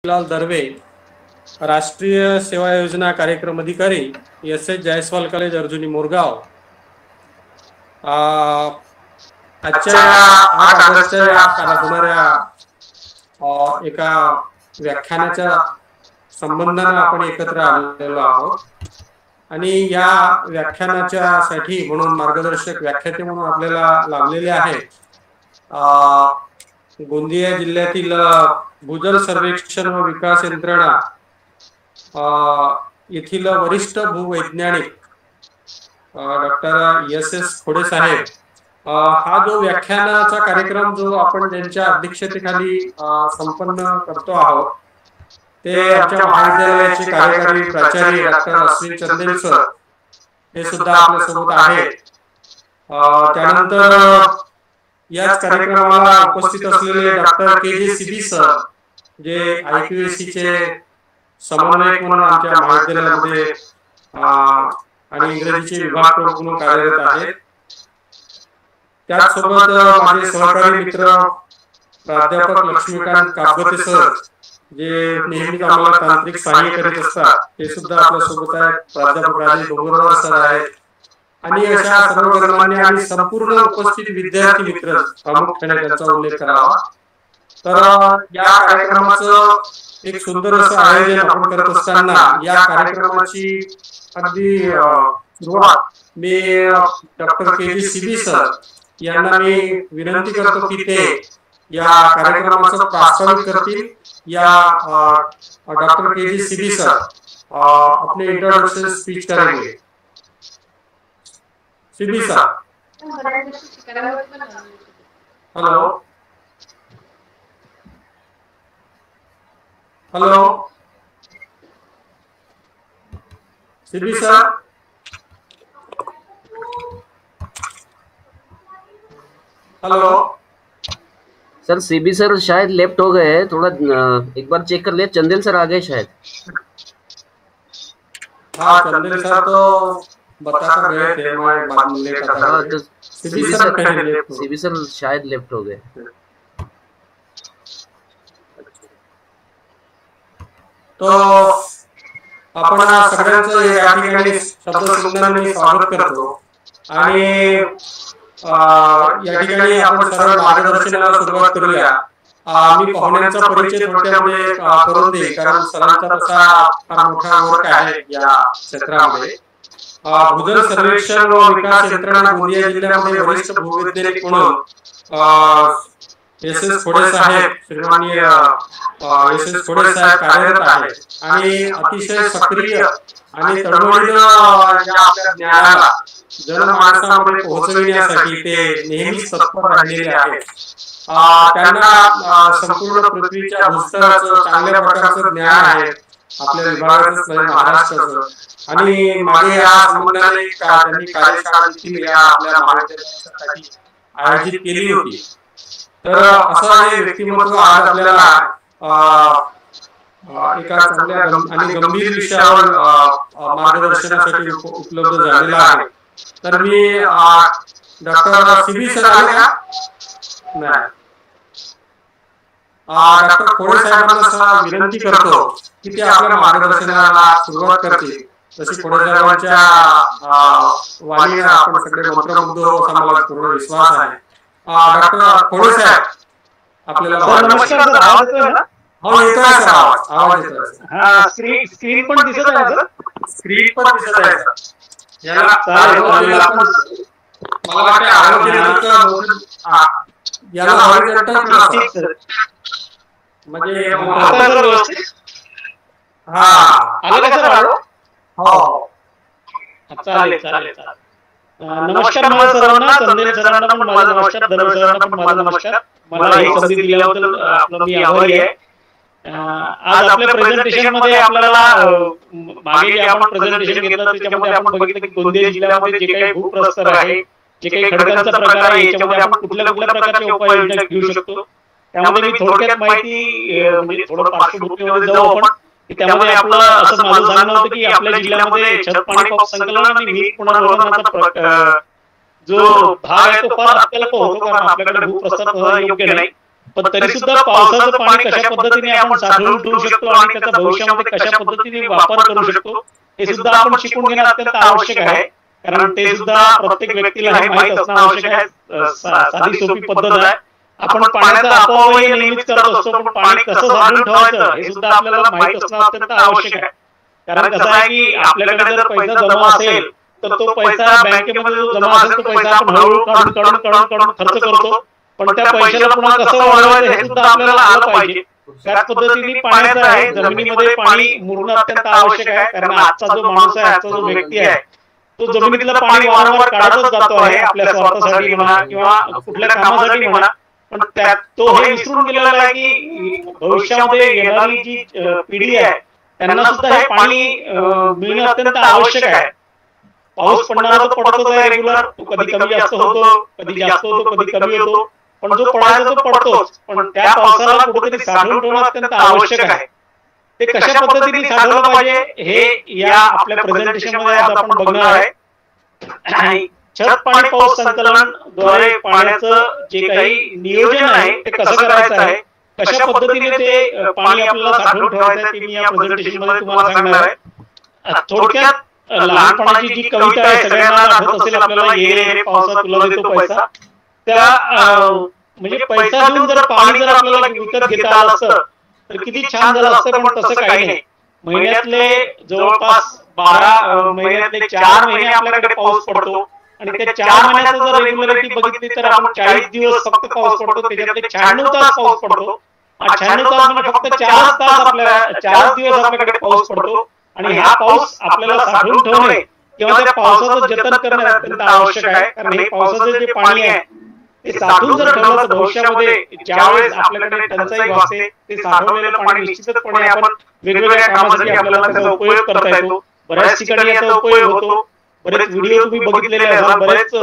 लाल दर्वे, राष्ट्रीय सेवा योजना कार्यक्रम अधिकारी, एस जायस्वाल कॉलेज अर्जुनी मोरगाव। आजच्या 8 ऑगस्टच्या या होणाऱ्या एका व्याख्यानाच्या संबंधाने आपण एकत्र आलेलो आहोत आणि या व्याख्यानाच्यासाठी म्हणून मार्गदर्शक व्याख्याते म्हणून आपल्याला लाभलेले आहेत गोंदिया जिल्ह्यातील भूजल सर्वेक्षण व विकास यंत्रणा येथील वरिष्ठ भूवैज्ञानिक डॉक्टर एस खोडे साहेब। हा जो व्याख्यानाचा कार्यक्रम जो आपण त्यांच्या अध्यक्षतेखाली संपन्न करतो आहोत ते आमच्या महाविद्यालयाचे कार्यकारी प्राचार्य डॉक्टर अश्विन चंदेल सर हे सुद्धा आपल्या सोबत आहेत। त्यानंतर याच कार्यक्रमाला उपस्थित असलेले डॉक्टर के सीबी सर जे IQAC चे समन्वयक म्हणून आमच्या महाविद्यालयामध्ये आणि इंग्रजीचे विभाग म्हणून कार्यरत आहेत। त्याचसोबत माझे सहकारी मित्र प्राध्यापक लक्ष्मीकांत काबगते सर जे नेहमीच आम्हाला तांत्रिक सहाय्य करीत असतात ते सुद्धा आपल्या सोबत आहेत। प्राध्यापक राजेश डोंगरवार सर आहेत आणि अशा सर्व गणमान्य आणि संपूर्ण उपस्थित विद्यार्थी मित्र प्रामुख्याने त्यांचा उल्लेख करावा। तर या कार्यक्रमाचं एक सुंदर असं आयोजन आपण करत असताना या कार्यक्रमाची अगदी सुरुवात मी डॉक्टर के सीबी सर यांना मी विनंती करतो की ते या कार्यक्रमाचं प्रास्ताविक करतील। या डॉक्टर के सीबी सर अपने इंट्रोडक्शन स्पीच करेंगे। CB sir, hello hello CB sir, hello sir. CB sir शायद लेफ्ट हो गए हैं, थोड़ा एक बार चेक कर लिया। चंदेल सर आ गए शायद। हाँ, चंदेल सर तो बता कर गए थे, मैं बाद में लेट आता। हाँ, तो सीबी सर शायद लेफ्ट हो गए। तो आपण सगळ्यांचं या ठिकाणी शब्दसंधानाने मी स्वागत करतो आणि या ठिकाणी आपण सरळ मार्गदर्शनाला सुरुवात करूया। मी पाहुण्यांचा परिचय थोडक्यामध्ये करून देईल कारण सरांचा तसा फार मोठा वर्क आहे या क्षेत्रामध्ये। भूजल सर्वेक्षण व विकास यंत्रणा गोंदिया जिल्ह्यामध्ये वरिष्ठ भूवैज्ञानिक म्हणून एस खोडे साहेब, श्रीमाननीय एस खोडे साहेब कार्यरत आहेत आणि अतिशय सक्रिय आणि तळमळीनं या आपल्या ज्ञानाला जनमानसामध्ये पोहोचविण्यासाठी ते नेहमीच तत्पर राहिलेले आहेत। त्यांना संपूर्ण पृथ्वीच्या भूस्तराचं चांगल्या प्रकारचं ज्ञान आहे, आपल्या विभागाचंच नाही महाराष्ट्राचं। आणि मागे या संबंधाने त्यांनी कार्यशाळा देखील या आपल्या महाविद्यालयासाठी आयोजित केली होती। तर असं हे व्यक्तिमत्व आज आपल्याला एका चांगल्या आणि गंभीर विषयावर मार्गदर्शनासाठी उपलब्ध झालेला आहे। तर मी डॉक्टर सीबी सर आले का? नाही, डॉक्टर खोडे साहेबांना विनंती करतो की ते आपल्या मार्गदर्शनाला सुरुवात करतील। तशी खोडे साहेबांच्या वाणीने आपण सगळे मंत्रमुग्ध होऊ असा मला पूर्ण विश्वास आहे। डॉक्टर खोडे साहेब आपल्याला नमस्कार सर, आवाज येतोय ना? हो येतोय सर, आवाज येतोय। हा, स्क्रीन पण दिसत आहे सर? स्क्रीन पण दिसत आहे सर। याला मला वाटतं याला हॉरिझॉन्टल म्हणजे हा आलं का सर? हो चालेल चालेल चालेल। नमस्कार मला सर्वांना, चंदेल सरांना पण माझा नमस्कार, दर्वे सरांना पण माझा नमस्कार। मला ही संधी दिल्याबद्दल आपलं मी आभारी आहे। आज आपल्या प्रेझेंटेशन मध्ये आपल्याला मागे जे आपण प्रेझेंटेशन घेतलं त्याच्यामध्ये आपण बघितलं की गोंदिया जिल्ह्यामध्ये जे काही भूप्रस्तर आहे, जे काही खडकांचा प्रकार आहे, याच्यामध्ये आपण कुठल्या प्रकारच्या उपाययोजना घेऊ शकतो त्यामध्ये मी थोडक्यात माहिती म्हणजे थोडं पार्श्वभूमीमध्ये जाऊ आपण। त्यामध्ये आपलं असं माझं सांगणं होतं की आपल्या जिल्ह्यामध्ये छत पाणी पाऊस संकलन आणि विहीर पुनर्वसनाचा जो भाग आहे तो फार आपल्याला होतो कारण आपल्याकडे भूप्रस्ताव योग्य नाही। पण तरी सुद्धा पावसाचं पाणी कशा पद्धतीने आपण साठवून ठेवू शकतो आणि त्याचा भविष्यामध्ये कशा पद्धतीने वापर करू शकतो हे सुद्धा आपण शिकून घेणं अत्यंत आवश्यक आहे. कारण ते सुद्धा प्रत्येक व्यक्तीला हे माहीत असणं आवश्यक आहे. साधी सोपी पद्धत आहे. आपण पाण्याचा अपव्यय नेहमीच करत असतो, पण पाणी कसं साठवून ठेवायचं हे सुद्धा आपल्याला माहित असणं अत्यंत आवश्यक आहे. कारण कसं आहे की आपल्याकडे जर पैसा जमा असेल तर तो पैसा बँकेमध्ये जो जमा असेल तो पैसा आपण हळूहळू काढून खर्च करतो, पण त्या पैशाला पुन्हा कसं वाढवायचं हे सुद्धा आपल्याला आलं पाहिजे. त्याच पद्धतीने पाण्याचं आहे, जमिनीमध्ये पाणी मुरणं अत्यंत आवश्यक आहे. कारण आजचा जो माणूस आहे, आजचा जो व्यक्ती आहे, तो जमिनीतलं पाणी वारंवार काढतच जातो आहे आपल्या स्वार्थासाठी म्हणा किंवा कुठल्या कामासाठी म्हणा, पण त्यात तो हे विसरून गेलेला आहे की भविष्यामध्ये येणारी जी पिढी आहे त्यांना सुद्धा हे पाणी मिळणं अत्यंत आवश्यक आहे. पाऊस पडणारा तो पडतच आहे रेग्युलर, कधी कमी जास्त होतो, कधी जास्त होतो, कधी कमी होतो, पण जो पडायचा तो पडतोच. पण त्या पावसाला कुठेतरी साठवून ठेवणं अत्यंत आवश्यक आहे. ते कशा पद्धतीने साठवलं पाहिजे हे या आपल्या प्रेझेंटेशन मध्ये आज आपण बघणार आहे. छत पाणी पाऊस संकलन द्वारे पाण्याचं जे काही नियोजन आहे ते कसं करायचं आहे, कशा पद्धतीने ते पाणी आपल्याला साठवून ठेवायचं आहे ते मी या प्रेझेंटेशन मध्ये तुम्हाला सांगणार आहे. थोडक्यात लहानपणाची जी कविता आहे सगळ्यांना आठवत असेल आपल्याला, ये रे पावसा तुला देतो पैसा. त्या म्हणजे पैसा देऊन जर पाणी जर आपल्याला विकत घेता आलं असतं तर किती छान झालं असतं, पण तसं काही नाही. महिन्यातले जवळपास 12 महिन्यातले 4 महिने आपल्याकडे पाऊस पडतो आणि त्या 4 महिन्याचं जर रेग्युलरिटी बघितली तर आपण 40 दिवस फक्त पाऊस पडतो, त्याच्यातले 96 तास पाऊस पडतो. 96 तास म्हणजे फक्त 4 तास आपल्याला 4 दिवस आपल्याकडे पाऊस पडतो. आणि हा पाऊस आपल्याला साठवून ठेवणे किंवा त्या पावसाचं जतन करणे अत्यंत आवश्यक आहे. कारण हे पावसाचं जे पाणी आहे ते साठवून जर ठेवलं तर भविष्यामध्ये ज्यावेळेस आपल्याकडे टंचाई भासते ते साठवलेलं पाणी निश्चितपणे आपण वेगवेगळ्या कामासाठी आपल्याला त्याचा उपयोग करता येतो. बऱ्याच ठिकाणी याचा उपयोग होतो. बरेच व्हिडिओ तुम्ही बघितलेले असाल, बरेच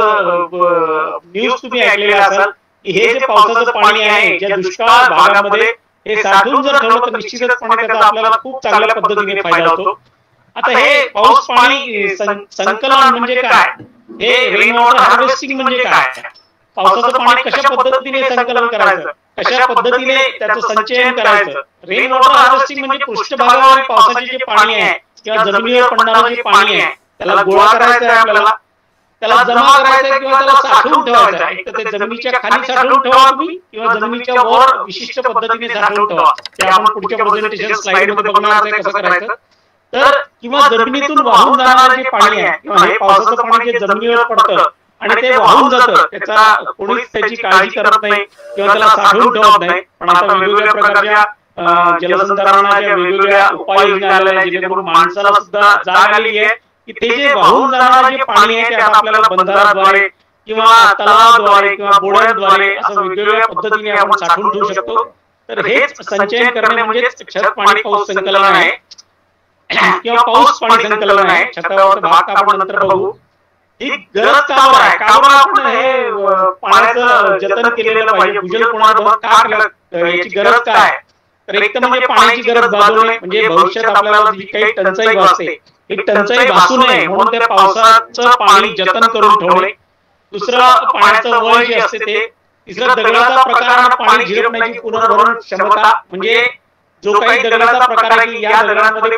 न्यूज तुम्ही ऐकलेले असाल की हे जे पावसाचं पाणी आहे ज्या दुष्काळ भागामध्ये हे साठवून जर ठेवलं तर निश्चितपणे त्याचा आपल्याला खूप चांगल्या पद्धतीने फायदा होतो. आता हे पाऊस पाणी संकलन म्हणजे काय, हे रेन वॉटर हार्वेस्टिंग म्हणजे काय, पावसाचं पाणी कशा पद्धतीने संकलन करायचं, कशा पद्धतीने त्याचं संचयन करायचं. रेन वॉटर हार्वेस्टिंग म्हणजे पृष्ठभागावर पावसाचे जे पाणी आहे किंवा जमिनीवर पडणारं जे पाणी आहे त्याला गोळा करायचं आहे आपल्याला, त्याला जमा करायचं आहे किंवा त्याला साठवून ठेवायचं आहे. एक तर ते जमिनीच्या खाली साठवून ठेवा तुम्ही किंवा जमिनीच्या वर विशिष्ट पद्धतीने साठवून ठेवा. ते आपण पुढच्या प्रेझेंटेशन स्लाइड मध्ये बघणार आहे कसं करायचं. तर किंवा जमिनीतून वाहून जाणारं जे पाणी आहे किंवा हे पावसाचं पाणी जे जमिनीवर पडतं आणि ते वाहून जातं त्याचा कोणीच त्याची काळजी करत नाही किंवा त्याला साठवून ठेवत नाही. पण आता वेगवेगळ्या प्रकारच्या जलसंधारणाच्या वेगवेगळ्या उपाययोजना आलेल्या आहेत जेणेकरून माणसाला सुद्धा जाग आलेली आहे की ते जे वाहून जाणारं जे पाणी आहे ते आता आपल्याला बंधाराद्वारे किंवा तलावाद्वारे किंवा बोळ्यांद्वारे असं वेगवेगळ्या पद्धतीने आपण साठवून ठेवू शकतो. तर हेच संचयन करणे म्हणजेच छत पाणी पाऊस संकलन आहे किंवा पाऊस पाणी संकलन आहे. छतावरचा भाग आपण नंतर बघू. ही गरज कावर आहे, कावर आपण हे पाण्याचं जतन केलेलं पाहिजे, भूजल पुनर्भरण का केलं, याची गरज काय. तर एक तर म्हणजे पाण्याची गरज भागवणे, म्हणजे भविष्यात आपल्याला जी काही टंचाई भासते ही टंचाई भासू नये म्हणून त्या पावसाचं पाणी जतन करून ठेवणे. दुसरं पाण्याचं वय जे असते ते. तिसरं दगडाचा प्रकार पाणी झिरपण्याची पुनर्भरण क्षमता, म्हणजे जो काही दगडाचा प्रकार आहे की या दगडांमध्ये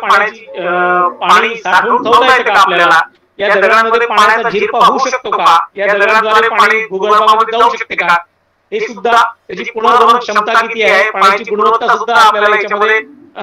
पाणी साठवून ठेवता येतं का आपल्याला, या दगडांमध्ये पाण्याचा झिरपा होऊ शकतो का, या दगडांद्वारे पाणी भूगर्भामध्ये जाऊ शकते का, हे सुद्धा त्याची पुनर्भरण क्षमता किती आहे, पाण्याची गुणवत्ता सुद्धा आपल्याला याच्यामध्ये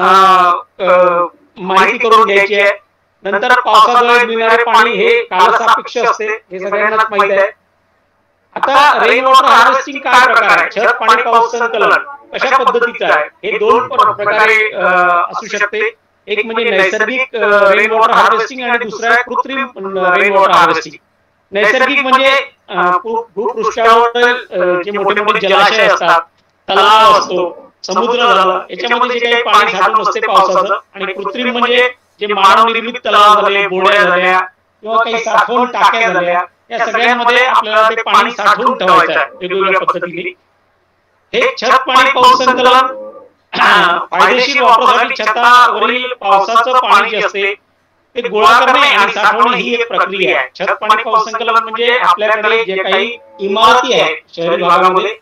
माहिती करून घ्यायची आहे. नंतर पावसाद्वारे मिळणारे पाणी हे कालसापेक्ष असते, हे सगळ्यांनाच माहिती आहे. आता रेन वॉटर हार्वेस्टिंग काय प्रकार आहे, छत पाणी पाऊस संकलन कशा पद्धतीचं आहे, हे दोन प्रकारे असू शकते. एक म्हणजे नैसर्गिक रेन वॉटर हार्वेस्टिंग आणि दुसरा कृत्रिम रेन वॉटर हार्वेस्टिंग. नैसर्गिक म्हणजे भूपृष्ठावर जे मोठे मोठे जलाशय असतात, तलाव असतो, समुद्र झालं, याच्यामध्ये जे काही पाणी साठून असते पावसाचं. आणि कृत्रिम म्हणजे जे मानवनिर्मित तलाव झाले, बोळ्या झाल्या किंवा काही साठवण टाक्या झाल्या, या सगळ्यांमध्ये आपल्याला ते पाणी साठवून ठेवायचं आहे वेगवेगळ्या पद्धतीने. हे छत पाणी पाऊस संकलन फायदेशीर वापरासाठी छतावरील पावसाचं पाणी जे असते ते गोळा करणे आणि साठवणे ही एक प्रक्रिया आहे. छत पाणी पाऊस संकलन म्हणजे आपल्याकडे जे काही इमारती आहेत शहरी भागामध्ये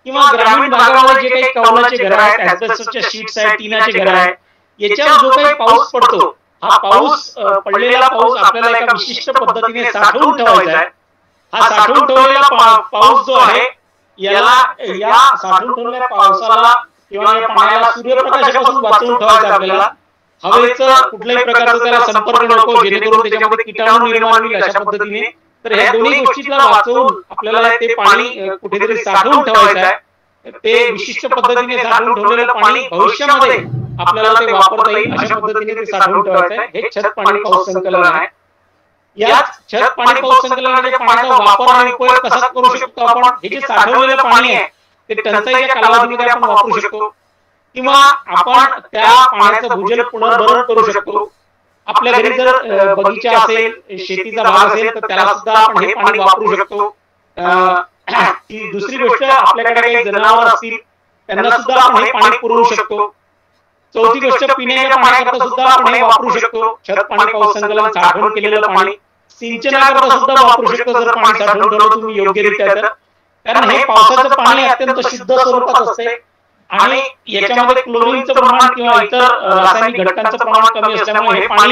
किंवा ग्रामीण भागामध्ये जे काही कौलाचे घर आहेत, ऍस्बेस्टसच्या शीट्स आहेत, टिनाचे घर आहेत, याच्यावर जो काही पाऊस पडतो, हा पाऊस पडलेला पाऊस आपल्याला एका विशिष्ट पद्धतीने साठवून ठेवायचा आहे. हा साठवून ठेवलेला पाऊस जो आहे याला या साठवून ठेवलेल्या पावसाला किंवा या पाण्याला सूर्यप्रकाशापासून वाचवून ठेवायचं आपल्याला. हवेचं कुठल्याही प्रकारचा त्याला संपर्क नको, जेणेकरून त्याच्यामध्ये किटाणू निर्माण होईल अशा पद्धतीने. तर ह्या दोन्ही गोष्टीला वाचवून आपल्याला ते पाणी कुठेतरी साठवून ठेवायचं आहे. ते विशिष्ट पद्धतीने साठवून ठेवलेलं पाणी भविष्यामध्ये आपल्याला ते वापरता येईल अशा पद्धतीने ते साठवून ठेवायचं आहे. हे छत पाणी पाऊस संकलन आहे. यात छत पाणी पाऊस संकलनामध्ये पाण्याचा वापर आणि उपयोग कसा करू शकतो आपण? हे जे साठवलेलं पाणी आहे ते टंचाईच्या कालावधीमध्ये आपण वापरू शकतो, किंवा आपण त्या पाण्याचं भूजल पुनर्भरण करू शकतो. आपल्या घरी जर बगीचा असेल, शेतीचा भाग असेल, तर त्याला सुद्धा आपण हे पाणी वापरू शकतो. दुसरी गोष्ट, आपल्याकडे काही जनावर असतील त्यांना सुद्धा आपण हे पाणी पुरवू शकतो. चौथी गोष्ट, पिण्याच्या पाण्याकरता सुद्धा आपण हे वापरू शकतो. छत पाणी पाऊस संकलन साठवून केलेलं पाणी सिंचनाकरता सुद्धा वापरू शकतो जर पाणी साठवून ठेवलं तुम्ही योग्यरित्या तर. कारण हे पावसाचं पाणी अत्यंत शुद्ध स्वरूपात असते आणि याच्यामध्ये क्लोरीनचं प्रमाण किंवा इतर रासायनिक घटकांचं प्रमाण कमी असल्यामुळे हे पाणी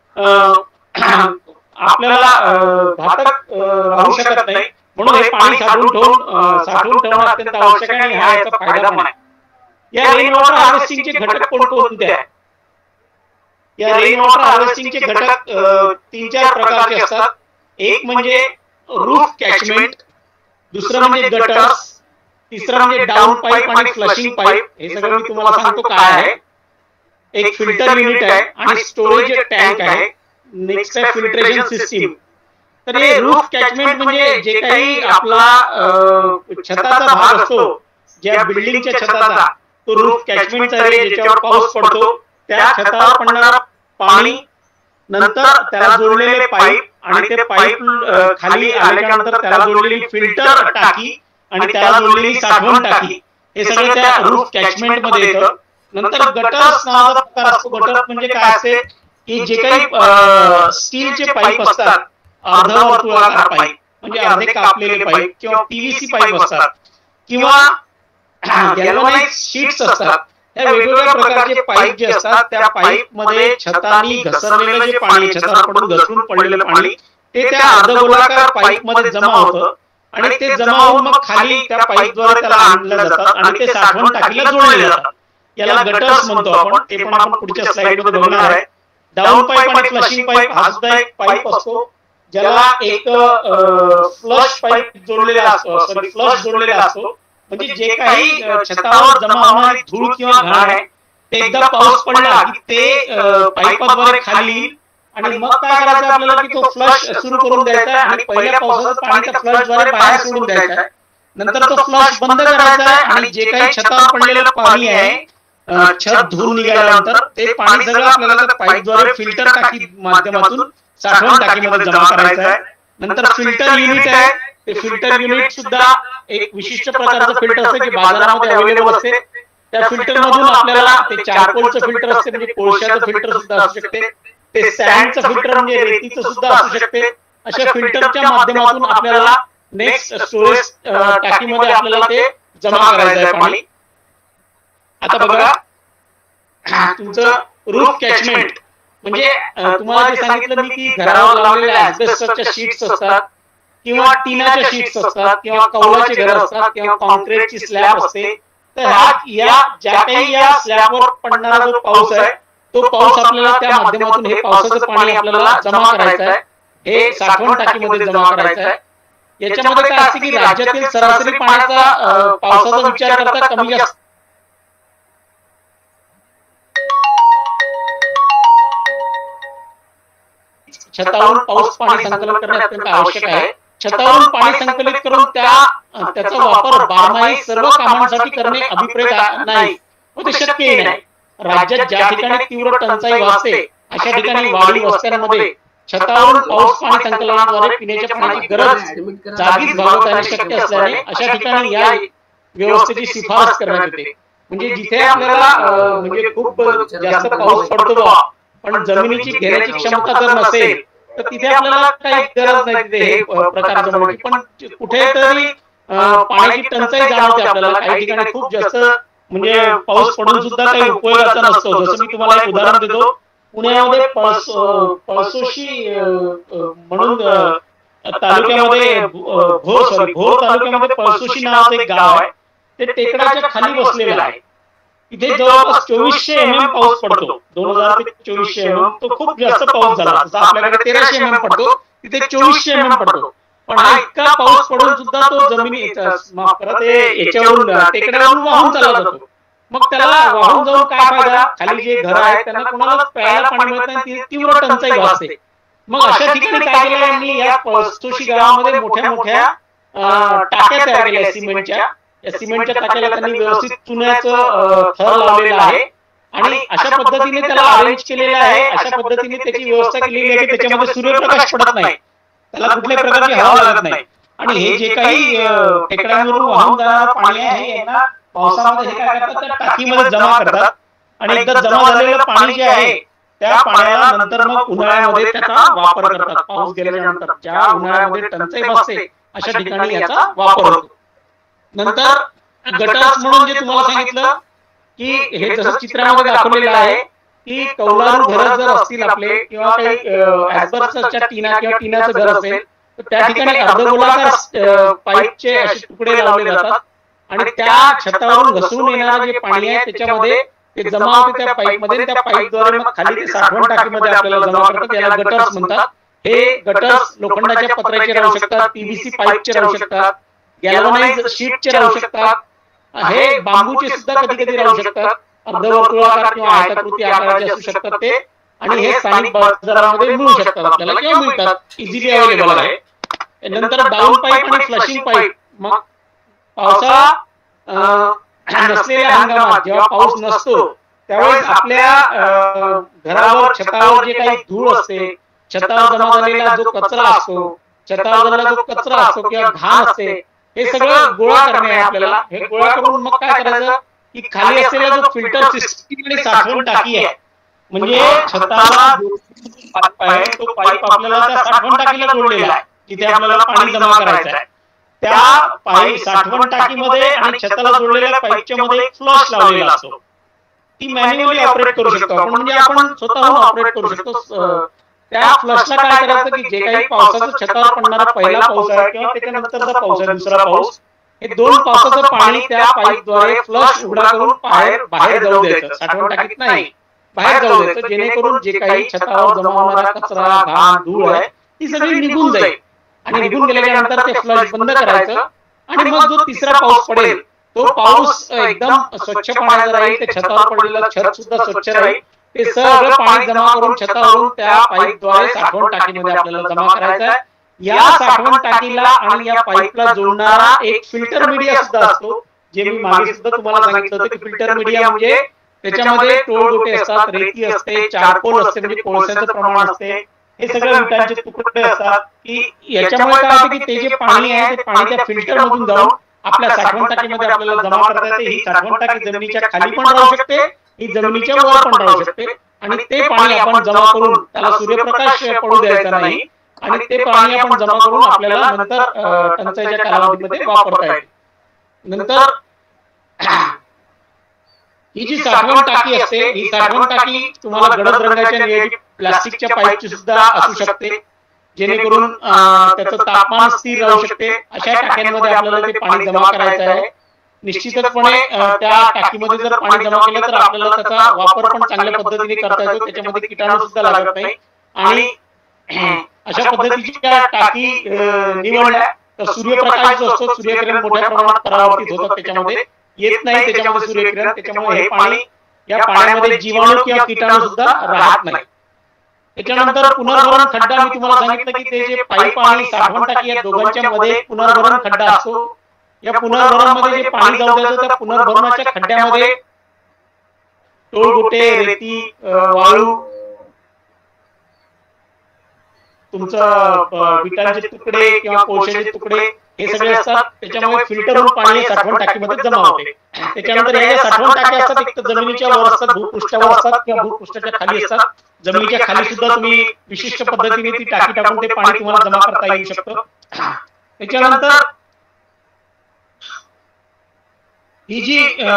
आपल्याला घातक राहू शकत नाही. म्हणून हे पाणी साठवून ठेवणं अत्यंत आवश्यक आहे आणि हा याचा फायदा पण आहे. या रेन वॉटर हार्वेस्टिंगचे घटक कोणकोणते आहेत? या रेन वॉटर हार्वेस्टिंगचे घटक 3-4 प्रकारचे असतात. एक म्हणजे रूफ कॅचमेंट, दुसरं म्हणजे गटर्स, तिसरं म्हणजे डाऊन पाईप आणि फ्लशिंग पाईप. हे सगळं मी तुम्हाला सांगतो काय आहे. एक फिल्टर युनिट आहे आणि स्टोरेज टँक आहे. नेक्स्ट आहे फिल्ट्रेशन सिस्टीम. तर हे रूफ कॅचमेंट म्हणजे जे काही आपला छताचा भाग असतो, ज्या बिल्डिंगच्या छताचा, तो रूफ कॅचमेंटचा एरिया ज्याच्यावर पाऊस पडतो, त्या छतावर पडणारा पाणी, नंतर त्याला जोडलेले पाईप आणि ते पाईप खाली आल्यानंतर त्याला जोडलेली फिल्टर टाकी आणि त्याला जोडलेली साठवण टाकी, हे सगळं त्या रूफ कॅचमेंट मध्ये येतं. नंतर गटर्स नावाचा प्रकार असतो. गटर म्हणजे काय असते की जे काही स्टीलचे पाईप असतात, अर्धवर्तुळाकार पाईप म्हणजे अर्धे कापलेले पाईप किंवा पीव्हीसी पाईप असतात किंवा गॅल्वनाइज शीट्स असतात. या वेगवेगळ्या प्रकारचे पाईप जे असतात त्या पाईप मध्ये छतानी घसरलेलं जे पाणी, छतावर पडून घसरून पडलेलं पाणी, ते त्या अर्धगोलाकार पाईप मध्ये जमा होतं आणि ते जमा होऊन मग खाली त्या पाईपद्वारे त्याला आणलं जातात आणि ते साठवण टाकीला जोडले जातात. याला गटर्स म्हणतो आपण. ते पण आपण पुढच्या स्लाइड मध्ये बघणार आहे. डाऊन पाईप आणि फ्लशिंग पाईप हा सुद्धा एक पाईप असतो ज्याला एक फ्लश पाईप जोडलेला असतो, फ्लश जोडलेला असतो. म्हणजे जे काही छतावर जमा होणारी धूळ किंवा घाण आहे ते एकदा पाऊस पडला की ते पाईपाद्वारे खाली, आणि मग काय करायचं आपल्याला की तो फ्लश सुरू करून द्यायचा आणि पहिल्या पावसाचं पाणी त्या फ्लशद्वारे बाहेर सोडून द्यायचं आहे. नंतर तो फ्लश बंद करायचा आहे आणि जे काही छतावर पडलेलं पाणी आहे, छत धुवून निघाल्यानंतर ते पाणी सगळं आपल्याला त्या पाईपद्वारे फिल्टर टाकी माध्यमातून साठवण टाकीमध्ये जमा करायचं आहे. नंतर फिल्टर युनिट आहे. ते फिल्टर युनिट सुद्धा एक विशिष्ट प्रकारचं फिल्टर असते जे बाजारामध्ये अवेलेबल असते. त्या फिल्टर मधून आपल्याला ते चारकोलचं फिल्टर असते म्हणजे कोळशाचं फिल्टर सुद्धा असू शकते, ते सॅन्डचं फिल्टर म्हणजे रेतीचं सुद्धा असू शकते. अशा फिल्टरच्या माध्यमातून आपल्याला नेक्स्ट स्टोरेज टाकीमध्ये आपल्याला ते जमा करायचं आहे पाणी. आता बघा, तुमचं रूफ कॅचमेंट म्हणजे तुम्हाला जे सांगितलं मी की घरावर लावलेल्या ऍस्बेस्टसच्या शीट्स असतात किंवा टिनाच्या शीट्स असतात किंवा कौलाचे घर असतात किंवा कॉन्क्रीटची स्लॅब असते. तर या ज्या काही या स्लॅबवर पडणारा जो पाऊस आहे तो पाऊस आपल्याला त्या माध्यमातून हे पावसाचं पाणी आपल्याला जमा करायचं आहे, हे साठवण टाकीमध्ये जमा करायचं आहे. याच्यामध्ये काय असते की राज्यातील सरासरी पाण्याचा पावसाचा विचार करता कमी जास्त छतावरून पाऊस पाणी संकलन करणे अत्यंत आवश्यक आहे. छतावरून पाणी संकलित करून त्याचा वापर बारमाही सर्व कामांसाठी करणे अभिप्रेत नाही व ते शक्यही नाही. राज्यात ज्या ठिकाणी तीव्र टंचाई भासते अशा ठिकाणी वाडी वस्त्यांमध्ये छतावरून पाऊस पाणी संकलनाद्वारे पिण्याच्या पाण्याची गरज जागीच भागवता शक्य असल्याने अशा ठिकाणी या व्यवस्थेची शिफारस करण्यात येते. म्हणजे जिथे आपल्याला म्हणजे खूप जास्त पाऊस पडतो पण जमिनीची घेण्याची क्षमता जर नसेल तर तिथे आपल्याला काही गरज नाही तिथे हे प्रकार जमवण्याची. पण कुठेतरी पाण्याची टंचाई जाणवते आपल्याला. काही ठिकाणी खूप जास्त म्हणजे पाऊस पडून सुद्धा काही उपयोगाचा नसतो. जसं मी तुम्हाला एक उदाहरण देतो, पुण्यामध्ये पळसोशी म्हणून तालुक्यामध्ये भोर तालुक्यामध्ये पळसोशी नावाचं एक गाव आहे. ते टेकडाच्या खाली बसलेलं आहे. इथे जवळपास 2400 mm पाऊस पडतो. 2000 ते 2400 mm तो खूप जास्त पाऊस झाला. जसा आपल्याकडे 1300 mm पडतो, तिथे 2400 mm पडतो. पण हा इतका पाऊस पडून सुद्धा तो जमिनी माफ करा ते याच्यावरून टेकड्यावरून वाहून चालला जातो. मग त्याला वाहून जाऊन काय फायदा? खाली जे घर आहेत त्यांना कोणाला प्यायला पाणी मिळत नाही, तीव्र टंचाई भासते. मग अशा ठिकाणी काय केलं यांनी, या पळसोशी गावामध्ये मोठ्या मोठ्या टाक्या तयार केल्या सिमेंटच्या. या सिमेंटच्या टाक्याला त्यांनी व्यवस्थित चुन्याचं थर लावलेलं आहे आणि अशा पद्धतीने त्याला अरेंज केलेलं आहे. अशा पद्धतीने त्याची व्यवस्था केलेली आहे की त्याच्यामध्ये सूर्यप्रकाश पडत नाही, त्याला कुठल्याही प्रकारची हवा लागत नाही. आणि हे जे काही टेकड्यांवरून वाहून जाणारं पाणी आहे हे यांना पावसामध्ये हे काय करतात, त्या टाकीमध्ये जमा करतात. आणि एकदा जमा झालेलं पाणी जे आहे त्या पाण्याला नंतर मग उन्हाळ्यामध्ये त्याचा वापर करतात. पाऊस गेल्याच्या नंतर ज्या उन्हाळ्यामध्ये टंचाई बसते अशा ठिकाणी याचा वापर होतो. नंतर गटर्स म्हणून जे तुम्हाला सांगितलं की हे जसं चित्रामध्ये दाखवलेलं आहे की कौलारू घर जर असतील आपले किंवा काही ऍस्बस्टसच्या टीना किंवा टीनाचं घर असेल तर त्या ठिकाणी अर्धगोलाकार पाईपचे असे तुकडे लावले जातात आणि त्या छतावरून घसरून येणारं जे पाणी आहे त्याच्यामध्ये ते जमा होते त्या पाईपमध्ये. त्या पाईपद्वारे मग खाली ते साठवण टाकीमध्ये आपल्याला जमा करतात. याला गटर्स म्हणतात. हे गटर्स लोखंडाच्या पत्र्याचे राहू शकतात, पीव्हीसी पाईपचे राहू शकतात, गॅल्वनाइज शीटचे राहू शकतात, हे बांबूचे सुद्धा कधी कधी राहू शकतात. अर्धवर्तुळाकार किंवा आयताकृती आकाराचे असू शकतात ते. आणि हे स्थानिक बाजारामध्ये मिळू शकतात आपल्याला किंवा मिळतात, इझिली अवेलेबल आहे. नंतर डाऊन पाईप आणि फ्लशिंग पाईप. मग पावसाळा नसलेल्या हंगामात जेव्हा पाऊस नसतो त्यावेळेस आपल्या घरावर छतावर जे काही धूळ असते, छतावर जमा झालेला जो कचरा असतो, छतावर झालेला जो कचरा असतो किंवा घाण असते, हे सगळं गोळा करणे आहे आपल्याला. हे गोळा करून मग काय करायचं की खाली असलेला जो फिल्टर सिस्टीम आणि साठवण टाकी आहे, म्हणजे छताला पाईप आहे तो पाईप आपल्याला त्या साठवण टाकीला जोडलेला आहे जिथे आपल्याला पाणी जमा करायचं आहे. त्या पाईप साठवण टाकीमध्ये आणि छताला जोडलेल्या पाईपच्या मध्ये एक फ्लश लावलेला असतो. ती मॅन्युअली ऑपरेट करू शकतो आपण, म्हणजे आपण स्वतःहून ऑपरेट करू शकतो. त्या फ्लशला काय करायचं की जे काही पावसाचं छतावर पडणारा पहिला पाऊस आहे किंवा त्याच्यानंतरचा पाऊस आहे, दुसरा पाऊस, हे दोन पावसाचं पाणी त्या पाईपद्वारे फ्लश उघडा करून बाहेर जाऊ द्यायचं. साठवण टाकीत नाही, बाहेर जाऊ द्यायचं, जेणेकरून जे काही छतावर जमा होणारा कचरा, घाण, धूळ आहे ती सगळी निघून जाईल. आणि निघून गेल्याच्या नंतर ते फ्लश बंद करायचं आणि मग जो तिसरा पाऊस पडेल तो पाऊस एकदम स्वच्छ पाण्याचा राहील. ते छतावर पडलेलं छत सुद्धा स्वच्छ राहील. ते सगळं पाणी जमा करून छतावरून त्या पाईपद्वारे साठवण टाकीमध्ये आपल्याला जमा करायचं आहे. या साठवण टाकीला आणि या पाईपला जोडणारा एक फिल्टर मीडिया सुद्धा असतो, जे मी मागे सुद्धा तुम्हाला सांगितलं होतं की फिल्टर मीडिया म्हणजे त्याच्यामध्ये टोळगोटे असतात, रेती असते, चारकोल असते म्हणजे कोळशाचं प्रमाण असते, हे सगळे विटांचे तुकडे असतात. की याच्यामुळे काय होतं की ते जे पाणी आहे ते पाणी त्या फिल्टर मधून जाऊन आपल्या साठवण टाकीमध्ये आपल्याला जमा करता येते. ही साठवण टाकी जमिनीच्या खाली पण राहू शकते, ही जमिनीच्या वर पण राहू शकते. आणि ते पाणी आपण जमा करून त्याला सूर्यप्रकाश पडू द्यायचा नाही आणि ते पाणी आपण जमा करून आपल्याला नंतर टंचाईच्या कालावधीमध्ये वापरता येते. नंतर ही जी साठवण टाकी असते, ही साठवण टाकी तुम्हाला गडद रंगाच्या निळ्या प्लास्टिकच्या पाईपची सुद्धा असू शकते, जेणेकरून त्याचं तापमान स्थिर राहू शकते. अशा टाक्यांमध्ये आपल्याला ते पाणी जमा करायचं आहे. निश्चितपणे त्या टाकीमध्ये जर पाणी जमा केलं तर आपल्याला त्याचा वापर पण चांगल्या पद्धतीने करता येतो. त्याच्यामध्ये किटाणू सुद्धा लागत नाही. आणि अशा पद्धतीच्या टाकी निवडल्या तर सूर्यप्रकाश जो असतो, सूर्यकिरण मोठ्या प्रमाणात परावर्तित होतात, त्याच्यामध्ये येत नाही त्याच्यामध्ये सूर्यकिरण. त्याच्यामुळे हे पाणी, या पाण्यामध्ये जीवाणू किंवा किटाणू सुद्धा राहत नाही. त्याच्यानंतर पुनर्भरण खड्डा, मी तुम्हाला सांगितलं की ते जे पाईप आणि साठवण टाकी या दोघांच्या मध्ये पुनर्भरण खड्डा असतो. या पुनर्भरण मध्ये जे पाणी जाऊ द्यायचं त्या पुनर्भरणाच्या खड्ड्यामध्ये टोळगोटे, रेती, वाळू, तुमचं विटांचे तुकडे किंवा कोळशाचे तुकडे हे सगळे असतात. त्याच्यामुळे फिल्टर होऊन पाणी साठवण टाकीमध्ये जमा होते. त्याच्यानंतर या साठवण टाक्या असतात, एक तर जमिनीच्या वर असतात, भूपृष्ठावर असतात किंवा भूपृष्ठाच्या खाली असतात. जमिनीच्या खाली सुद्धा तुम्ही विशिष्ट पद्धतीने ती टाकी टाकून ते पाणी तुम्हाला जमा करता येऊ शकतं. त्याच्यानंतर ही जी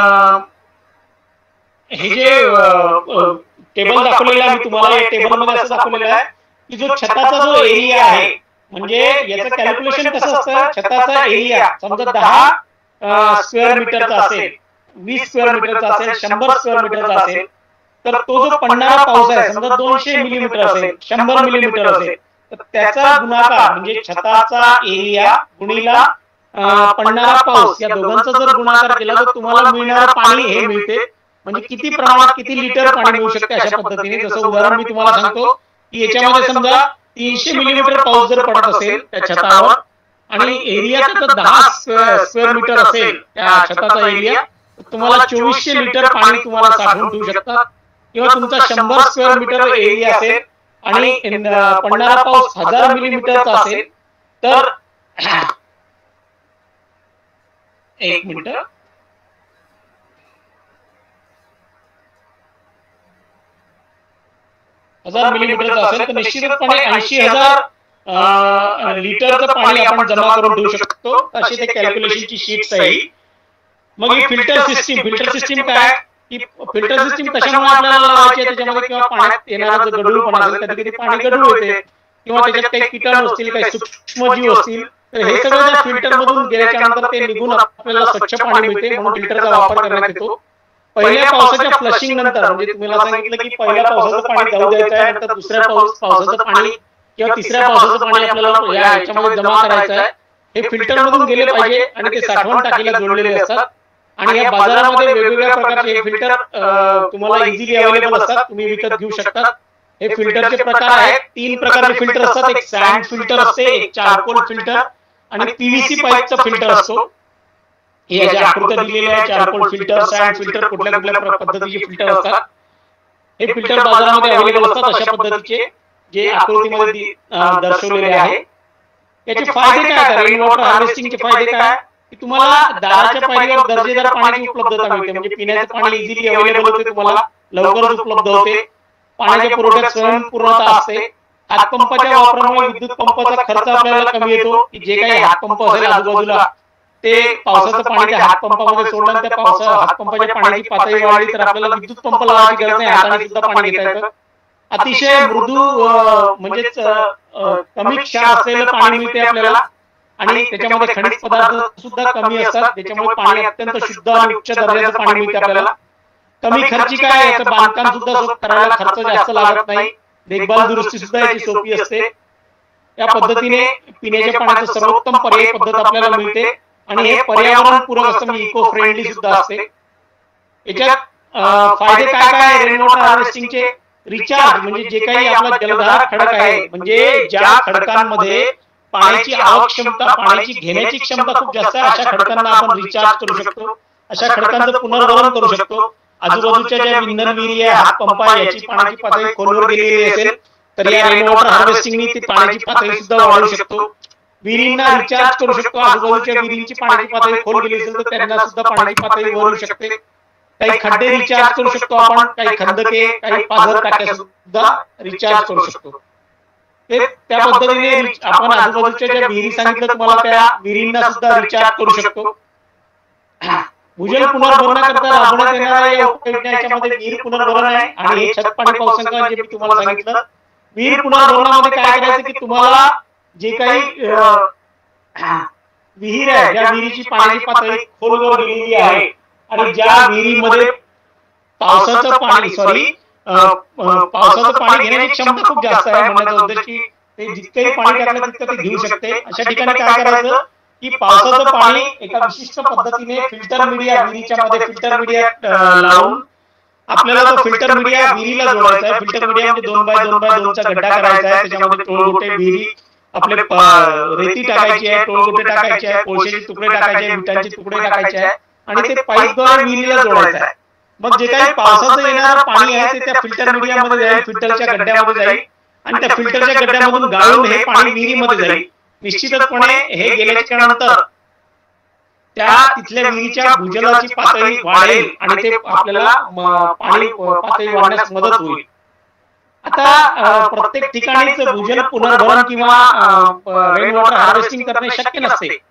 हे जे टेबल दाखवलेलं आहे मी तुम्हाला, या टेबल मध्ये असं दाखवलेलं आहे की जो छताचा जो एरिया आहे, म्हणजे याचं कॅल्क्युलेशन कसं असतं, छताचा एरिया समजा 10 स्क्वेअर मीटरचा असेल, 20 स्क्वेअर मीटरचा असेल, 100 स्क्वेअर मीटरचा असेल, तर तो जो पडणारा पाऊस आहे समजा 200 मिलीमीटर असेल, 100 मिलीमीटर असेल, तर त्याचा गुणाकार म्हणजे छताचा एरिया गुणिला पडणारा पाऊस, या दोघांचा जर गुणाकार केला तर तुम्हाला मिळणारं पाणी हे मिळते. म्हणजे किती प्रमाणात किती लिटर पाणी मिळू शकते अशा पद्धतीने. जसं उदाहरण मी तुम्हाला सांगतो की याच्यामध्ये समजा 300 मिलीमीटर पाऊस जर पडत असेल त्या छतावर आणि एरिया त्याचा 10 स्क्वेअर मीटर असेल त्या छताचा एरिया, तुम्हाला 2400 लिटर पाणी तुम्हाला साठवून ठेवू शकतात. किंवा तुमचा 100 स्क्वेअर मीटर एरिया असेल आणि पडणारा पाऊस 1000 मिलीमीटरचा असेल तर एक मिनिट, 1000 मिलीमीटरचा असेल तर निश्चितपणे 80,000 लिटरचं पाणी आपण जमा करून ठेवू शकतो. अशी ते कॅल्क्युलेशनची शीट्स आहे. मग ही फिल्टर सिस्टीम काय की फिल्टर सिस्टीम कशामुळे आपल्याला लावायची आहे, त्याच्यामध्ये किंवा पाण्यात येणारा जो गढूळपणा असेल, कधी कधी पाणी गढूळ येते किंवा त्याच्यात काही कीटाणू असतील, काही सूक्ष्मजीव असतील, तर हे सगळं त्या फिल्टर मधून गेल्याच्या नंतर ते निघून आपल्याला स्वच्छ पाणी मिळते. म्हणून फिल्टरचा वापर करण्यात येतो. पहिल्या पावसाच्या फ्लशिंग नंतर, म्हणजे तुम्हाला सांगितलं की पहिल्या पावसाचं पाणी जाऊ द्यायचं आहे, नंतर दुसऱ्या पावसाचं पाणी किंवा तिसऱ्या पावसाचं पाणी आपल्याला याच्यामध्ये जमा करायचं आहे. हे फिल्टर मधून गेले पाहिजे आणि ते साठवण टाकीला जोडलेले असतात. आणि या बाजारामध्ये वेगवेगळ्या प्रकारचे फिल्टर तुम्हाला इझिली अवेलेबल असतात, तुम्ही विकत घेऊ शकता. हे फिल्टरचे प्रकार आहेत, 3 प्रकारचे फिल्टर असतात. एक सँड फिल्टर असते, एक चारकोल फिल्टर आणि पीव्हीसी पाईपचा फिल्टर असतो. हे ज्या आकृत्या दिलेल्या आहेत, चारकोल फिल्टर, सँड फिल्टर, कुठल्या कुठल्या पद्धतीचे फिल्टर असतात. हे फिल्टर बाजारामध्ये अवेलेबल असतात अशा पद्धतीचे, जे आकृतीमध्ये दर्शवलेले आहे. याचे फायदे काय, रेन वॉटर हार्वेस्टिंगचे फायदे काय की तुम्हाला दाराच्या पायरीवर दर्जेदार पाण्याची उपलब्धता मिळते. म्हणजे पिण्याचं पाणी इझिली अवेलेबल होते, तुम्हाला लवकरच उपलब्ध होते. पाण्याच्या पुरवठ्यात स्वयंपूर्णता असते. हातपंपाच्या वापरामुळे विद्युत पंपाचा खर्च आपल्याला कमी येतो. की जे काही हातपंप असेल आजूबाजूला, ते पावसाचं पाणी त्या हातपंपामध्ये सोडलं, त्या हातपंपाच्या पाण्याची पातळी वाढली तर आपल्याला विद्युत पंप लावायची गरज नाही, हाताने सुद्धा पाणी घेता येतं. अतिशय मृदू म्हणजेच कमी क्षार असलेलं पाणी मिळते आपल्याला आणि त्याच्यामध्ये खनिज पदार्थ सुद्धा कमी असतात. त्याच्यामुळे पाणी अत्यंत शुद्ध आणि उच्च दर्जाचं पाणी मिळते आपल्याला. कमी खर्चिक आहे, याचं बांधकाम सुद्धा करायला खर्च जास्त लागत नाही. देखभाल दुरुस्ती सुद्धा याची सोपी असते. या पद्धतीने पिण्याच्या पाण्याचं सर्वोत्तम पर्याय पद्धत आपल्याला मिळते आणि हे पर्यावरण पूरक असतं, म्हणजे इको फ्रेंडली सुद्धा असते. याच्यात फायदे काय काय रेन वॉटर हार्वेस्टिंगचे? रिचार्ज, म्हणजे जे काही आपला जलधार खडक आहे, म्हणजे ज्या खडकांमध्ये पाण्याची आवक क्षमता, पाण्याची घेण्याची क्षमता खूप जास्त आहे, अशा खडकांना आपण रिचार्ज करू शकतो. अशा खडकांचं पुनर्भरण करू शकतो. आजूबाजूच्या ज्या इंधन विहिरी आहे, हातपंप आहे, याची पाण्याची पातळी खोलवर गेलेली असेल तर या रेन वॉटर हार्वेस्टिंगनी ती पाण्याची पातळी सुद्धा वाढवू शकतो. विहिरींना रिचार्ज करू शकतो. आजूबाजूच्या विहिरींची पाण्याची पातळी खोल गेली असेल तर त्यांना सुद्धा पाण्याची पातळी वाढवू शकते. काही खड्डे रिचार्ज करू शकतो आपण, काही खंदके, काही पाझर टाक्या सुद्धा रिचार्ज करू शकतो. त्या पद्धतीने आपण आजूबाजूच्या ज्या विहिरी सांगितलं तुम्हाला, त्या विहिरींना सुद्धा रिचार्ज करू शकतो. भूजल पुनर्भरणाकरता राबवण्यात येणाऱ्या या उपाययोजना याच्यामध्ये विहीर पुनर्भरण आहे आणि हे छत पाणी पाऊस संकलन जे मी तुम्हाला सांगितलं. विहीर पुनर्भरणामध्ये काय करायचं की तुम्हाला जे काही विहीर आहे, ज्या विहिरीची पाण्याची पातळी खोलवर गेलेली आहे आणि ज्या विहिरीमध्ये पावसाचं पाणी घेण्याची क्षमता खूप जास्त आहे, म्हणण्याचा उद्देश की ते जितकंही पाणी टाकलं तितकं ते घेऊ शकते, अशा ठिकाणी काय करायचं की पावसाचं पाणी एका विशिष्ट पद्धतीने फिल्टर मीडिया, विहिरीच्या मध्ये फिल्टर मीडिया लावून आपल्याला तो फिल्टर मीडिया विहिरीला जोडायचा आहे. फिल्टर मीडिया म्हणजे 2x2x2चा गड्डा करायचा आहे. त्याच्यामध्ये टोळगोटे विहिरी आपले रेती टाकायची आहे, टोळगोटे टाकायचे आहे, कोळशाचे तुकडे टाकायचे आहे, विटांचे तुकडे टाकायचे आहे आणि ते पाईपद्वारे विहिरीला जोडायचं आहे. मग जे काही पावसाचं येणारं पाणी आहे ते त्या फिल्टर मीडियामध्ये जाईल, फिल्टरच्या गड्ड्यामध्ये जाईल आणि त्या फिल्टरच्या गड्ड्यामधून गाळून हे पाणी विहिरीमध्ये जाईल. निश्चितपणे हे गेल्याच्या नंतर त्या तिथल्या विहिरीच्या भूजलाची पातळी वाढेल आणि ते आपल्याला पाणी पातळी वाढण्यास मदत होईल. आता प्रत्येक ठिकाणीच भूजल पुनर्भरण किंवा रेन वॉटर हार्वेस्टिंग करणे शक्य नसते,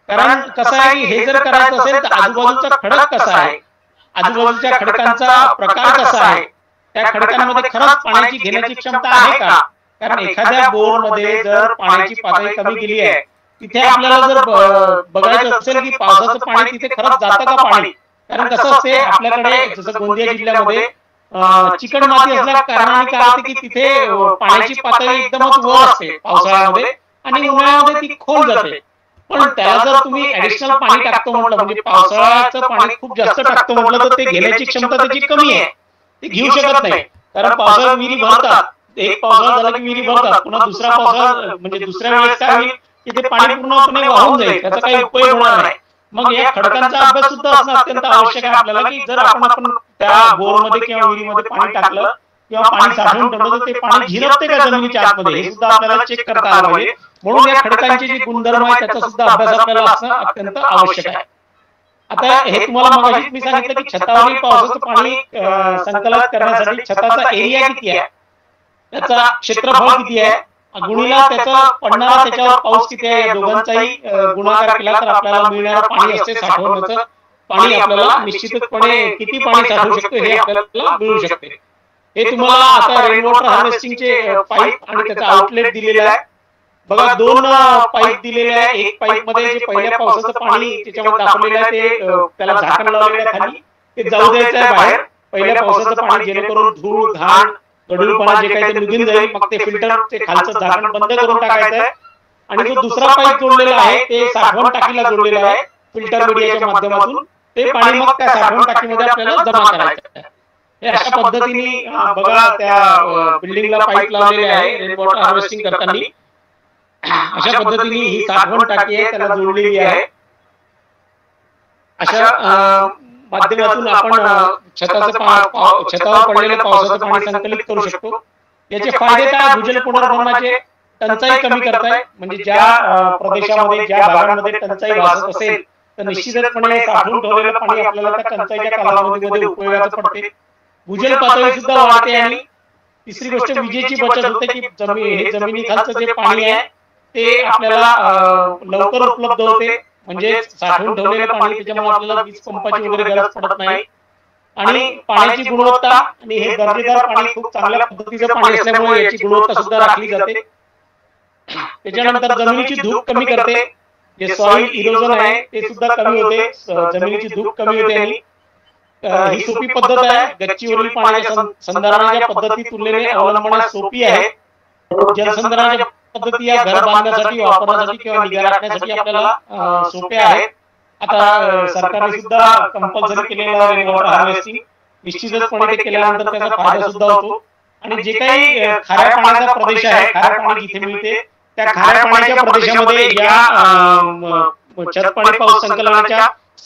कारण कसं आहे की हे जर करायचं असेल तर आजूबाजूचा खडक कसा आहे, आजूबाजूच्या खडकांचा प्रकार कसा आहे, त्या खडकांमध्ये खरंच पाण्याची घेण्याची क्षमता आहे का? कारण एखाद्या बोरमध्ये जर पाण्याची पातळी कमी गेली आहे, तिथे आपल्याला जर बघायचं असेल की पावसाचं पाणी तिथे खरंच जातं का पाणी. कारण कसं असते आपल्याकडे जसं गोंदिया जिल्ह्यामध्ये चिकण माती असल्या कारणाने काय होते की तिथे पाण्याची पातळी एकदमच वर असते पावसाळ्यामध्ये आणि उन्हाळ्यामध्ये ती खोल जाते. पण त्याला जर तुम्ही ऍडिशनल पाणी टाकतो म्हटलं म्हणजे पावसाळ्याचं पाणी खूप जास्त टाकतो म्हटलं तर ते घेण्याची क्षमता त्याची कमी आहे, ते घेऊ शकत नाही. कारण पावसाळ्यात विहिरी भरतात, एक पावसाळा झाला की विहिरी भरतात, पुन्हा दुसरा पावसाळा म्हणजे दुसऱ्या वेळेस काय होईल की ते पाणी पूर्णपणे वाहून जाईल, त्याचा काही उपयोग होणार नाही. मग या खडकांचा अभ्यास सुद्धा असणं अत्यंत आवश्यक आहे आपल्याला की जर आपण त्या बोरमध्ये किंवा विहिरीमध्ये पाणी टाकलं किंवा पाणी साठवून ठेवलं तर ते पाणी झिरपते का जमिनीच्या आतमध्ये हे सुद्धा आपल्याला चेक करता आलं पाहिजे. म्हणून या खडकांचे जे गुणधर्म आहे त्याचा सुद्धा अभ्यास आपल्याला असणं अत्यंत आवश्यक आहे. आता हे तुम्हाला मगाशीच मी सांगितलं की छतावरील पावसाचं पाणी संकलित करण्यासाठी छताचा एरिया किती आहे, त्याचा क्षेत्रफळ किती आहे, गुणीला त्याचा पडणारा त्याच्यावर पाऊस किती आहे, या दोघांचाही गुणाकार केला तर आपल्याला मिळणारं पाणी असते साठवण्याचं पाणी आपल्याला निश्चितपणे किती पाणी साठवू शकतो हे आपल्याला मिळू शकते. हे तुम्हाला आता रेन वॉटर हार्वेस्टिंगचे पाईप आणि त्याचा आउटलेट दिलेला आहे बघा. दोन पाईप दिलेले आहे, एक पाईप मध्ये जे पहिल्या पावसाचं पाणी त्याच्यामध्ये दाखवलेलं आहे ते त्याला झाकण लावलेलं आहे खाली, ते जाऊ द्यायचं आहे बाहेर पहिल्या पावसाचं पाणी, जेणेकरून धूळ घाण गढूळपणा जे काही ते निघून जाईल. मग ते फिल्टर ते खालचं झाकण बंद करून टाकायचं आहे. आणि जो दुसरा पाईप जोडलेला आहे ते साठवण टाकीला जोडलेला आहे फिल्टर मीडियाच्या माध्यमातून, ते पाणी मग त्या साठवण टाकीमध्ये आपल्याला जमा करायचं आहे. हे अशा पद्धतीने बघा त्या बिल्डिंगला पाईप लावलेले आहे रेन वॉटर हार्वेस्टिंग करताना. अशा पद्धतीने ही साठवण टाकी आहे त्याला जोडलेली आहे. अशा माध्यमातून आपण छतावर पडलेलं पावसाचं पाणी संकलित करू शकतो. याचे फायदे काय, भूजल पुनर्भरणाचे टंचाई कमी करताय, म्हणजे ज्या प्रदेशामध्ये ज्या भागांमध्ये टंचाई भासत असेल तर निश्चितपणे साठवून ठेवलेलं पाणी आपल्याला त्या टंचाईच्या कालावधीमध्ये उपयोगात पडते. भूजल पातळी सुद्धा वाढते आणि तिसरी गोष्ट विजेची बचत होते की जमिनीखालचं जे पाणी आहे ते आपल्याला लवकर उपलब्ध होते, म्हणजे साठवून ठेवलेलं पाणी त्याच्यामुळे आपल्याला वीज पंपाची वगैरे गरज पडत नाही. आणि पाण्याची गुणवत्ता आणि हे दर्जेदार पाणी खूप चांगल्या पद्धतीचं पाणी असल्यामुळे याची गुणवत्ता सुद्धा राखली जाते. त्याच्यानंतर जमिनीची धूप कमी करते, जे सॉइल इरोजन आहे ते सुद्धा कमी होते, जमिनीची धूप कमी होते. आणि ही सोपी पद्धत आहे, गच्चीवरील पाण्याच्या संधारणाच्या पद्धती तुलनेने अवलंबण्यास सोपी आहे. जलसंधारणाच्या पद्धती या घर बांधण्यासाठी वापरण्यासाठी किंवा निगा राखण्यासाठी आपल्याला सोप्या आहेत. आता सरकारने सुद्धा कंपल्सरी केलेलं रेन वॉटर हार्वेस्टिंग, निश्चितपणे ते केल्यानंतर त्याचा फायदा सुद्धा होतो. आणि जे काही खाऱ्या पाण्याचा प्रदेश आहे, खाऱ्या पाणी जिथे मिळते त्या खाऱ्या पाण्याच्या प्रदेशामध्ये या छत पाणी पाऊस संकलनाच्या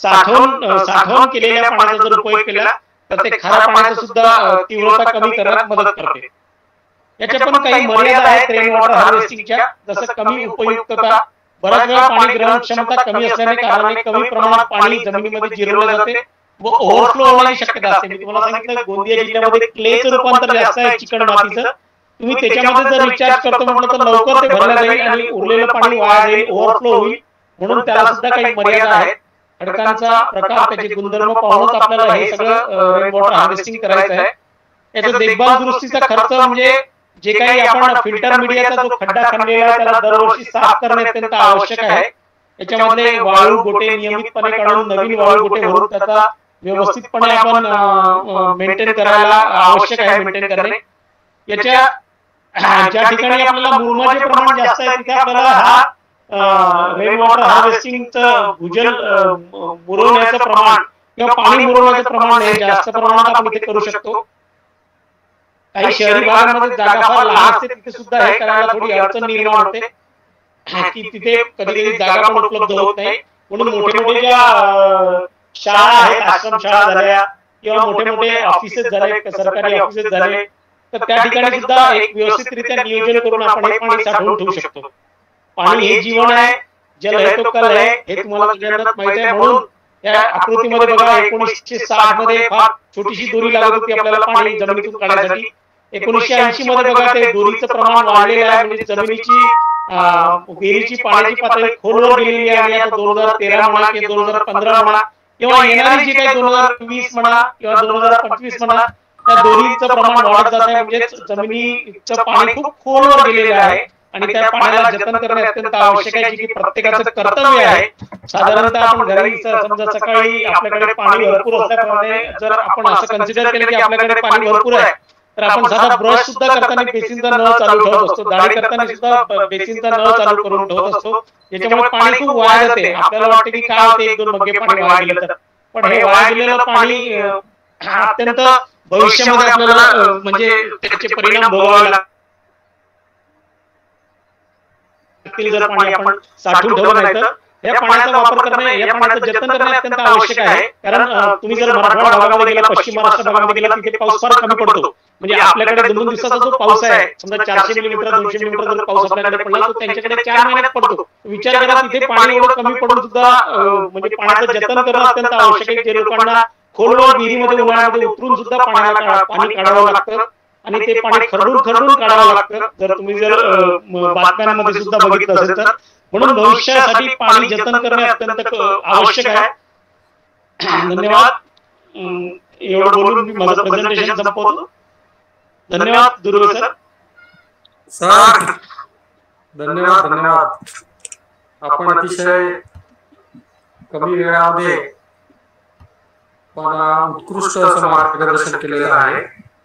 साठवण केलेल्या पाण्याचा जर उपयोग केला तर ते खाऱ्या पाण्याचं सुद्धा तीव्रता कमी करण्यात मदत करते. याच्या पण काही मर्यादा आहेत रेन वॉटर हार्वेस्टिंगच्या, जसं कमी उपयुक्तता, बऱ्याच वेळा पाणी ग्रहण क्षमता कमी असल्याने कारणाने कमी प्रमाणात पाणी जमिनीमध्ये जिरवले जाते व ओव्हरफ्लो होण्याची शक्यता असते. मी तुम्हाला सांगितलं गोंदिया जिल्ह्यामध्ये क्लेचं रूपांतर जास्त आहे चिकण मातीचं, तुम्ही त्याच्यामध्ये जर रिचार्ज करतो म्हटलं तर लवकर ते भरलं जाईल आणि उरलेलं पाणी वाया जाईल, ओव्हरफ्लो होईल. म्हणून त्याला सुद्धा काही मर्यादा आहेत. खडकांचा प्रकार, त्याचे गुणधर्म पाहूनच आपल्याला हे सगळं रेन वॉटर हार्वेस्टिंग करायचं आहे. याचा देखभाल दुरुस्तीचा खर्च म्हणजे जे काही आपण फिल्टर मीडियाचा जो खड्डा खणलेला आहे त्याला दरवर्षी साफ करणे अत्यंत आवश्यक आहे. याच्यामध्ये वाळू गोटे नियमितपणे काढून नवीन वाळू गोटे भरून त्याचा व्यवस्थितपणे आपण मेंटेन करायला आवश्यक आहे, मेंटेन करणे. याच्या ज्या ठिकाणी आपल्याला मुरमाचे प्रमाण जास्त आहे तिथे आपल्याला हा रेन वॉटर हार्वेस्टिंगचं भूजल मुरवण्याचं प्रमाण किंवा पाणी मुरवण्याचं प्रमाण हे जास्त प्रमाणात आपण इथे करू शकतो. काही शहरी भागांमध्ये जागा फार लहान असते, तिथे सुद्धा हे करायला थोडी अडचण निर्माण होते की तिथे कधी कधी जागा पण उपलब्ध होत नाही. म्हणून मोठे मोठे ज्या शाळा आहेत, आश्रम शाळा झाल्या किंवा मोठे मोठे ऑफिसेस झाले, सरकारी ऑफिसेस झाले, तर त्या ठिकाणी सुद्धा एक व्यवस्थितरित्या नियोजन करून आपण हे पाणी साठवून ठेवू शकतो. पाणी हे जीवन आहे, जल हे तो कल आहे, हे तुम्हाला सगळ्यांना माहिती आहे. म्हणून या आकृतीमध्ये बघा 1960 मध्ये फार छोटीशी दोरी लागत होती आपल्याला पाणी जमिनीतून काढण्यासाठी. 1980 मध्ये बघा ते दोरीचं प्रमाण वाढलेलं आहे, म्हणजे जमिनीची विहिरीची पाण्याची पातळी खोलवर गेलेली आहे आणि आता 2013 म्हणा किंवा 2015 म्हणा किंवा येणारी जी काही 2020 म्हणा किंवा 2025 म्हणा त्या दोन्हीचं प्रमाण वाढत जात आहे. म्हणजे जमिनीचं पाणी खूप खोलवर गेलेलं आहे आणि त्या पाण्याला जतन करणे अत्यंत आवश्यक आहे, जे की प्रत्येकाचं कर्तव्य आहे. साधारणतः आपण घरी समजा सकाळी आपल्याकडे पाणी भरपूर असल्याप्रमाणे जर आपण असं कन्सिडर केलं की आपल्याकडे पाणी भरपूर आहे तर आपण साधा ब्रश सुद्धा करताना बेसिनचा नळ चालू ठेवत असतो, दाढी करताना सुद्धा बेसिनचा नळ चालू करून ठेवत असतो, ज्याच्यामुळे पाणी खूप वाया जाते. आपल्याला वाटते की काय होते, 1-2 मग्गे पाणी वाया गेलं तर, पण हे वाया गेलेलं पाणी अत्यंत भविष्यामध्ये आपल्याला म्हणजे त्याचे परिणाम भोगावे लागतील जर पाणी आपण साठवून ठेवलं नाही तर. या पाण्याचा वापर करणे, या पाण्याचं जतन करणे अत्यंत आवश्यक आहे. कारण तुम्ही जर मराठवाडा भागामध्ये गेला, पश्चिम महाराष्ट्र भागामध्ये गेला, तिथे पाऊस फार कमी पडतो. म्हणजे आपल्याकडे 2 दिवसाचा जो पाऊस आहे, समजा 400 मिलीमीटर 200 मिलीमीटर जर पाऊस आपल्याकडे पडला तर त्यांच्याकडे 4 महिन्यात पडतो. विचार करा, तिथे पाणी एवढं कमी पडून सुद्धा म्हणजे पाण्याचं जतन करणं अत्यंत आवश्यक आहे. जे लोकांना खोलवर विहिरीमध्ये उन्हाळ्यामध्ये उतरून सुद्धा पाणी काढावं लागतं आणि ते पाणी खरडून काढावं लागतं. जर बातम्यांमध्ये सुद्धा बघितलं असेल तर. म्हणून भविष्यासाठी पाणी जतन करणे अत्यंत आवश्यक आहे. धन्यवाद. एवढं बोलून मी माझं प्रेझेंटेशन संपवतो. धन्यवाद दुर्वे सर. सर धन्यवाद. आपण अतिशय कमी वेळामध्ये पण उत्कृष्ट असं मार्गदर्शन केलेलं आहे.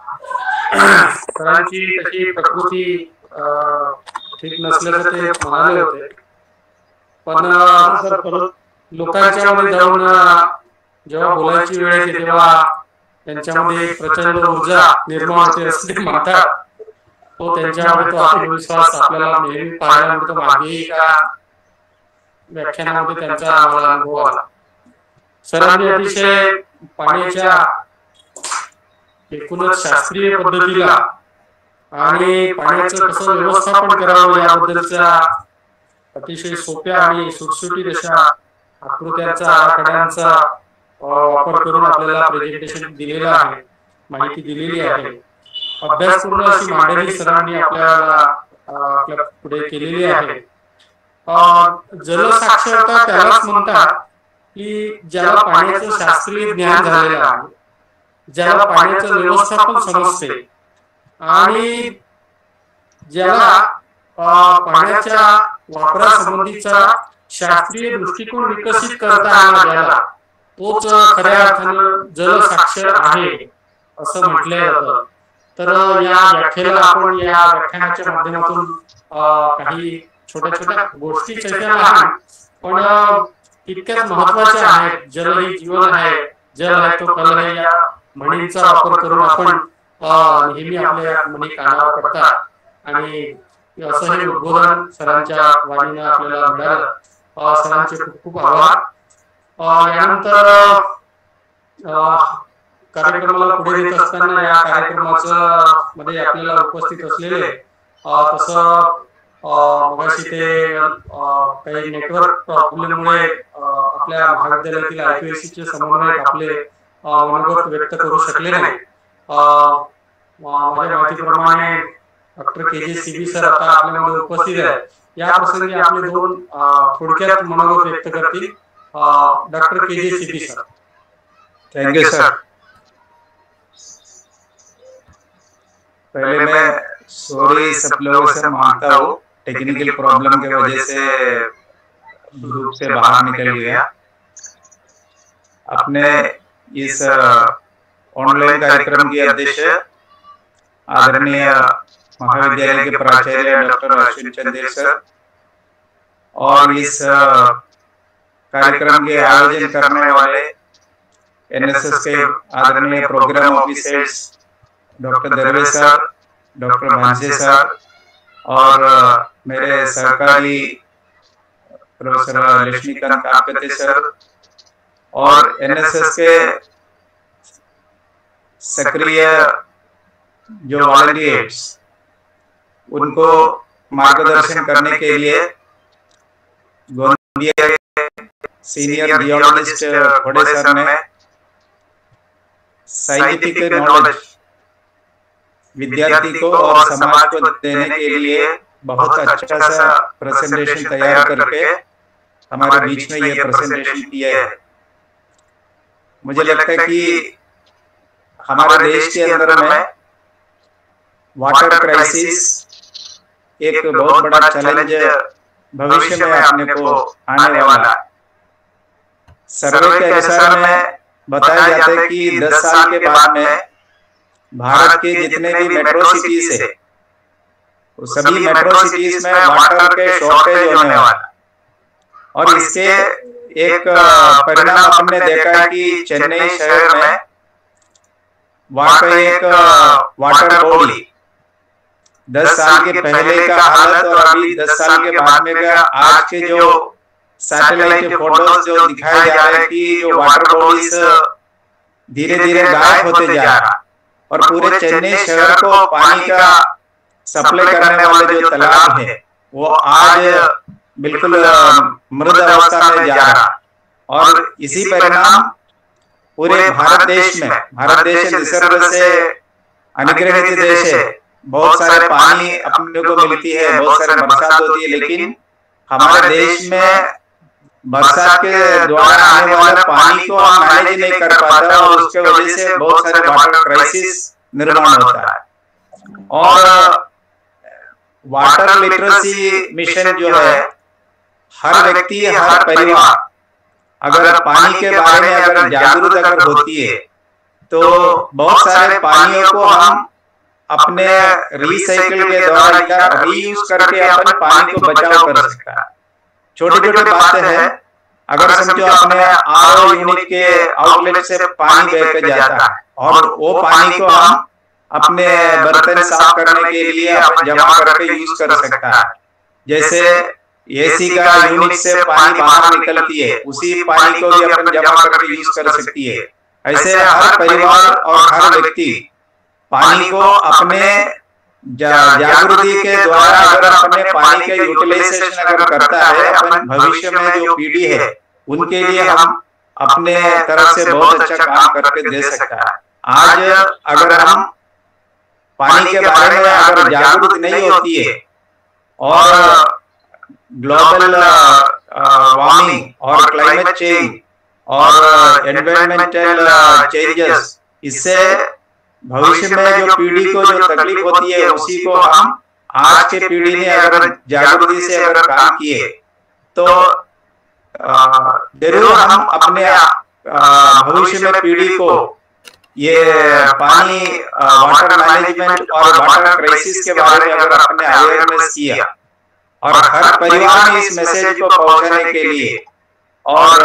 सरांची तशी प्रकृती ठीक नसल्याचं ते म्हणाले होते, पण लोकांच्या मध्ये जाऊन जेव्हा बोलायची वेळ येते तेव्हा त्यांच्यामध्ये प्रचंड ऊर्जा निर्माण होते असं ते म्हणतात. तो त्यांच्यामध्ये तो आत्मविश्वास आपल्याला नेहमी पाहायला मिळतो. मागेही एका व्याख्यानामध्ये त्यांचा आम्हाला अनुभव आला. सरांनी अतिशय पाण्याच्या एकूणच शास्त्रीय पद्धतीला आणि पाण्याचं कसं व्यवस्थापन करावं याबद्दलच्या अतिशय सोप्या आणि सुटसुटीत अशा आकृत्यांचा आराखड्यांचा वापर करून आपल्याला प्रेझेंटेशन दिलेलं आहे, माहिती दिलेली आहे. अभ्यासपूर्ण अशी मांडणी सरांनी आपल्या पुढे केलेली आहे. जलसाक्षरता त्यालाच म्हणतात की ज्याला पाण्याचं शास्त्रीय ज्ञान झालेलं आहे, ज्याला पाण्याचं व्यवस्थापन समजते आणि ज्याला पाण्याच्या वापरासंबंधीचा शास्त्रीय दृष्टिकोन विकसित करता आला ज्याला, तोच खऱ्या अर्थानं जलसाक्षर आहे असं म्हटलं जातं. तर या व्याख्येला आपण या व्याख्यानाच्या माध्यमातून काही छोट्या गोष्टी चर्चा लहान पण तितक्याच महत्वाच्या आहेत. जल ही जीवन आहे, जल आहे तो कल आहे या म्हणींचा वापर करून आपण नेहमी आपल्या मनी कानावर पडतात आणि असं हे उद्बोधन सरांच्या वाणीनं आपल्याला मिळालं. सरांचे खूप खूप आभार. यानंतर कार्यक्रमाला पुढे नेत असताना या कार्यक्रमाचं मध्ये आपल्याला उपस्थित असलेले तसं मगाशी ते काही नेटवर्क प्रॉब्लेममुळे आपल्या महाविद्यालयातील IPSCचे समन्वयक आपले मनोगत व्यक्त करू शकले नाही. माझ्या माहितीप्रमाणे डॉक्टर KJ CB सर आता आपल्यामध्ये उपस्थित आहे. या प्रसंगी आपले 2 थोडक्यात मनोगत व्यक्त करतील. डॉक्टर KJ CB सर. Thank you sir. पहले मैं सॉरी सब लोगों से मांगता हूँ, टेक्निकल प्रॉब्लम की वजह से ग्रुप से बाहर निकल गया. अपने इस ऑनलाइन कार्यक्रम की अध्यक्ष आदरणीय महाविद्यालय के प्राचार्य डॉक्टर अश्विन चंदेल सर और इस कार्यक्रम के आयोजन करने वाले NSS के आदरणीय programme officers doctor Darve sir, doctor Bhanse sir और मेरे सहकारी प्रोफेसर लक्ष्मीकांत काकते सर और NSS के सक्रिय जो वॉलंटियर्स, उनको मार्गदर्शन करने के लिए गोंदिया सीनियर जियोलॉजिस्ट बड़े सर ने साइंटिफिक नॉलेज विद्यार्थी को और समाज को देने के लिए बहुत अच्छा सा प्रेजेंटेशन तैयार करके हमारे बीच में ये प्रेजेंटेशन किया है। मुझे लगता है कि हमारे देश के अंदर में वाटर क्राइसिस एक बहुत बड़ा चैलेंज भविष्य में अपने को आने वाला। सर्वे के अनुसार में बताया जाता है कि 10 साल के बाद में भारत के जितने भी मेट्रो सिटीज है, वो सभी मेट्रो सिटीज में वाटर के शॉर्टेज होने वाला। और इसके एक परिणाम हमने देखा है कि चेन्नई शहर में वहां का एक वाटर बॉडी 10 साल के पहले का हालत और अभी 10 साल के बाद में का आज के जो सैटेलाइट फोटोज जो दिखाए जा रहे हैं कि जो वाटर बॉडीज धीरे धीरे गायब होते जा रहा, और पूरे चेन्नई शहर को पानी का सप्लाई करने वाले जो तालाब है वो आज बिल्कुल मृत अवस्था में जा रहा। और इसी परिणाम पूरे भारत देश में, भारत देश निसर्ग से अनुग्रहित देश है, बहुत सारे पानी अपने को मिलती है, बहुत सारे बरसात होती है, लेकिन हमारे देश में बरसात के द्वारा आने वाला पानी को हम मैनेज नहीं कर पाता और उसके वजह से बहुत सारे वाटर क्राइसिस निर्माण होता है। और वाटर लिटरेसी मिशन जो है, हर व्यक्ति, हर परिवार अगर पानी के बारे में अगर जागरूक अगर होती है तो बहुत सारे पानियों को हम अपने रिसाइकिल के द्वारा या रीयूज करके अपन पानी को बचाव कर सकता है। छोटी छोटी बातें हैं, अगर समझो अपने आरओ यूनिट के आउटलेट से पानी बह के जाता है और वो पानी को हम अपने बर्तन साफ करने के लिए अपन जमा करके यूज कर सकता है। जैसे एसी का यूनिट से पानी बाहर निकलती है, उसी पानी को भी अपन जमा करके यूज कर सकती है। ऐसे हर परिवार और हर व्यक्ति पानी को अपने जागृति के द्वारा अगर अपने पानी के यूटिलाइजेशन अगर करता है, अपन भविष्य में जो पीढ़ी है उनके लिए हम अपने तरफ से बहुत अच्छा काम करके दे सकता है। आज अगर हम पानी के बारे में अगर जागरूक नहीं होती है और ग्लोबल वार्मिंग और क्लाइमेट चेंज और एनवायरमेंटल चेंजेस, इससे भविष्य में जो पीढ़ी को जो तकलीफ होती है उसी को हम आज के पीढ़ी ने अगर जागृति से अगर काम किए तो जरूर हम अपने भविष्य में पीढ़ी को ये पानी, वाटर मैनेजमेंट और वाटर क्राइसिस के बारे में अगर अपने अवेयरनेस किया और हर परिवार में इस मैसेज को पहुंचाने के लिए, और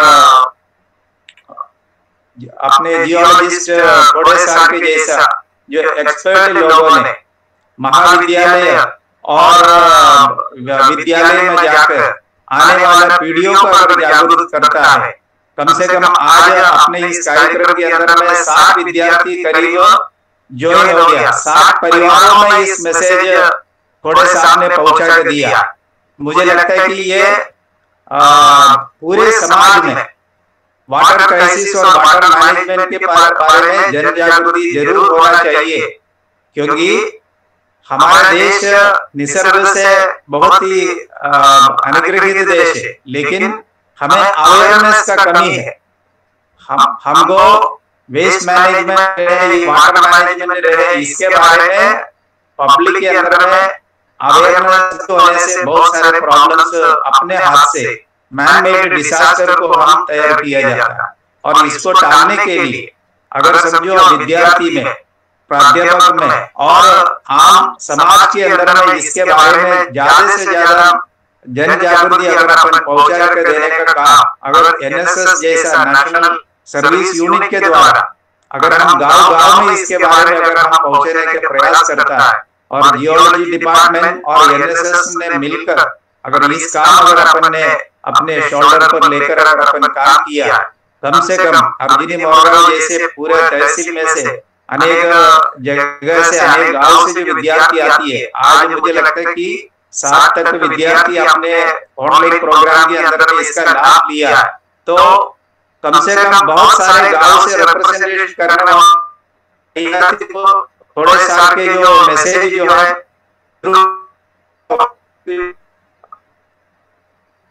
अपने जियोलॉजिस्ट थोड़े साल के जैसा जो एक्सपर्ट लोगों ने महाविद्यालय और विद्यालय में जाकर आने वाला पीढ़ियों को अगर जागरूक करता है, कम से कम आज अपने इस कार्यक्रम के अंदर में 60 विद्यार्थी करीब ज्वाइन हो गया, 60 परिवारों में इस मैसेज थोड़े सामने पहुंचा के दिया। मुझे लगता है कि ये पूरे समाज में वाटर क्राइसिस और वाटर मैनेजमेंट के बारे में जन जागृति जरूर होना चाहिए, क्योंकि हमारा देश निसर्ग से बहुत ही अनुग्रहित देश है, लेकिन हमें अवेयरनेस का कमी है। हमको वेस्ट मैनेजमेंट रहे, वाटर मैनेजमेंट रहे, इसके बारे में पब्लिक के अंदर में अवेयरनेस होने से बहुत सारे प्रॉब्लम्स अपने हाथ से मैन मेड डिजास्टर को हम तैयार किया जाता है। और इसको टालने के लिए अगर समझो विद्यार्थी में, प्राध्यापक में और आम समाज के अंदर में इसके बारे में ज्यादा से ज्यादा जन जागृति अगर अपन पहुंचा कर देने का काम अगर एनएसएस जैसा नेशनल सर्विस यूनिट के द्वारा अगर हम गांव-गांव में इसके बारे में अगर हम पहुंचाने के प्रयास करता है और जियोलॉजी डिपार्टमेंट और एनएसएस ने मिलकर अगर इस काम अगर अपन ने अपने शोल्डर पर लेकर अगर अपन काम किया, कम से कम अर्जुनी मोरगांव जैसे पूरे तहसील में से अनेक जगह से, अनेक गांव से जो विद्यार्थी आती है, आज मुझे लगता है कि 60 तक विद्यार्थी अपने ऑनलाइन प्रोग्राम के अंदर में इसका लाभ लिया है। तो कम से कम बहुत सारे गांव से रिप्रेजेंटेट करने वाले को थोड़े साल के जो मैसेज जो है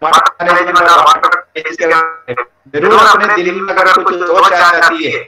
वाटर मैनेजमेंट और वाटर जरूर अपने दिल में अगर कुछ सोच आ जाती है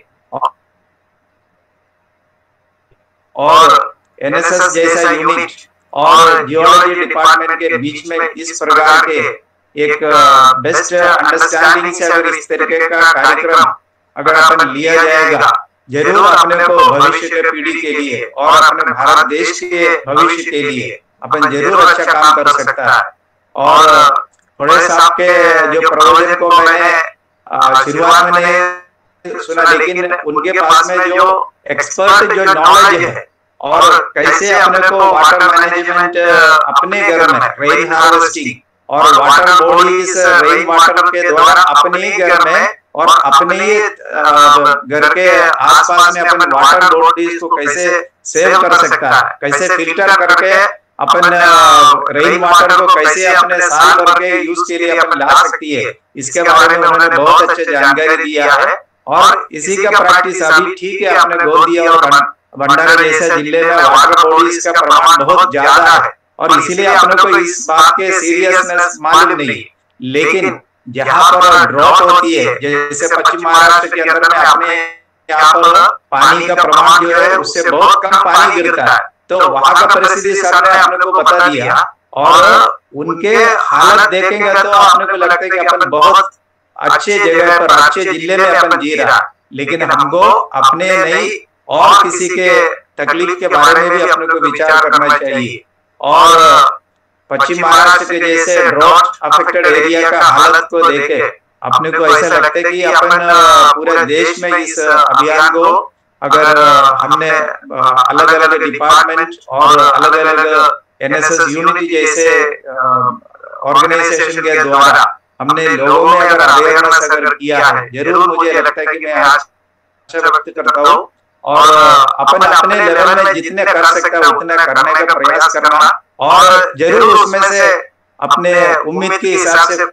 और एनएसएस जैसा यूनिट और जियोलॉजी डिपार्टमेंट के बीच में इस प्रकार के एक बेस्ट अंडरस्टैंडिंग से अगर इस तरीके का कार्यक्रम अगर अपन लिया जाएगा, जरूर अपने को भविष्य के पीढ़ी के लिए और अपने भारत देश के भविष्य के लिए अपन जरूर अच्छा काम कर सकता है। और थोड़े साहब के जो प्रवचन को मैंने शुरुआत में नहीं सुना, लेकिन उनके पास में जो एक्सपर्ट जो नॉलेज है और कैसे अपने को वाटर मैनेजमेंट अपने घर में रेन हार्वेस्टिंग और वाटर बॉडीज रेन वाटर के द्वारा अपने घर में और अपने घर के आसपास में अपन वाटर बॉडीज को कैसे सेव कर सकता है, कैसे फिल्टर करके अपन रेन वाटर को कैसे अपने साल भर के यूज के लिए अपन ला सकती है, इसके बारे में उन्होंने बहुत अच्छे जानकारी दिया है। और इसी का प्रैक्टिस अभी ठीक है, आपने गोंदिया और भंडारा जैसे जिले में वाटर बॉडीज का प्रमाण बहुत ज्यादा है और इसीलिए अपने को इस बात के सीरियसनेस मालूम नहीं। लेकिन जहाँ पर ड्रॉप होती है, जैसे पश्चिम महाराष्ट्र के अंदर में अपने यहाँ पर पानी का प्रमाण जो है उससे बहुत कम पानी गिरता है, तो वहां का परिस्थिति सर ने अपने को बता दिया और उनके हालत देखेंगे तो अपने को लगता है कि अपन बहुत अच्छे जगह पर अच्छे जिले में अपन जी रहा, लेकिन हमको अपने नहीं और किसी के तकलीफ के बारे में भी अपने को विचार करना चाहिए। और पश्चिम महाराष्ट्र के जैसे ड्रॉट अफेक्टेड एरिया का हालत को देखे अपने को ऐसा लगता है कि अपन पूरे देश में इस अभियान को अगर हमने अलग अलग डिपार्टमेंट और अलग अलग एनएसएस यूनिट जैसे ऑर्गेनाइजेशन के द्वारा हमने लोगों में अगर अवेयरनेस अगर किया है, जरूर मुझे लगता है कि मैं आशा व्यक्त करता हूँ और अपन अपने लेवल में जितने कर सकता है उतना करने का प्रयास करना और जरूर उसमें से अपने उम्मीद के हिसाब से।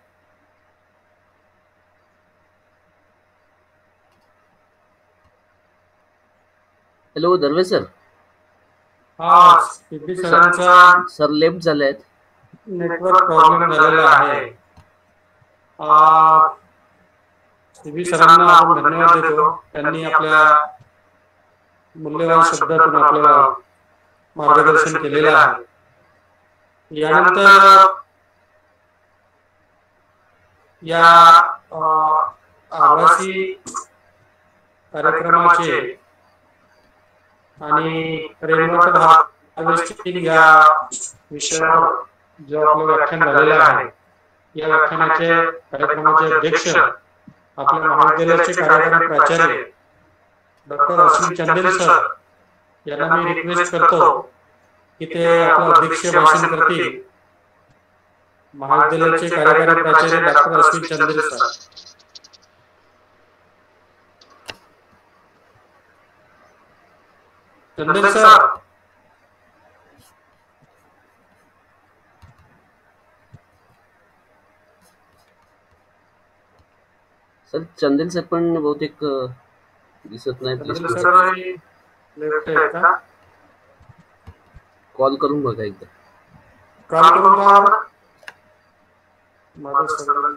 Hello Darve sir. हा, सीबी सरांचा सर लेफ्ट झालेत. नेटवर्क प्रॉब्लेम झालेला आहे. सीबी सरांना आपण धन्यवाद देतो, त्यांनी आपल्या मूल्यवान शब्दातून आपल्याला मार्गदर्शन केलेलं आहे. यानंतर या आभासी कार्यक्रमाचे आणि रेनवॉटर हार्वेस्टिंग या विषयावर जो आपलं व्याख्यान झालेलं आहे, या व्याख्यानाचे कार्यक्रमाचे अध्यक्ष आपल्या महाविद्यालयाचे कार्यकारी प्राचार्य डॉक्टर अश्विन चंदेल सर यांना मी रिक्वेस्ट करतो की ते आपलं अध्यक्षीय भाषण करतील. महाविद्यालयाचे कार्यकारी प्राचार्य doctor Ashwin Chandel sir. Chandel sir. Sir Chandel sir पण बहुतेक दिसत नाही. लेफ्ट आहे का? कॉल करून बघा एकदा. कॉल करून बघा. माझं सगळं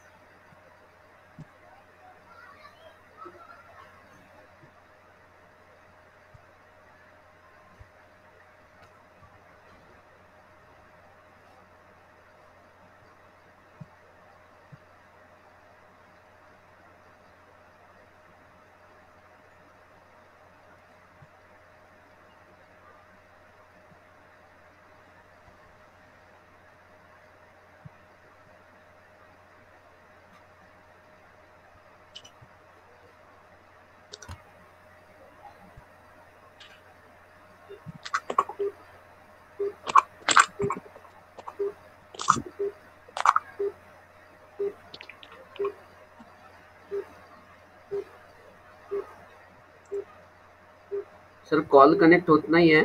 सर कॉल कनेक्ट होत नाहीये.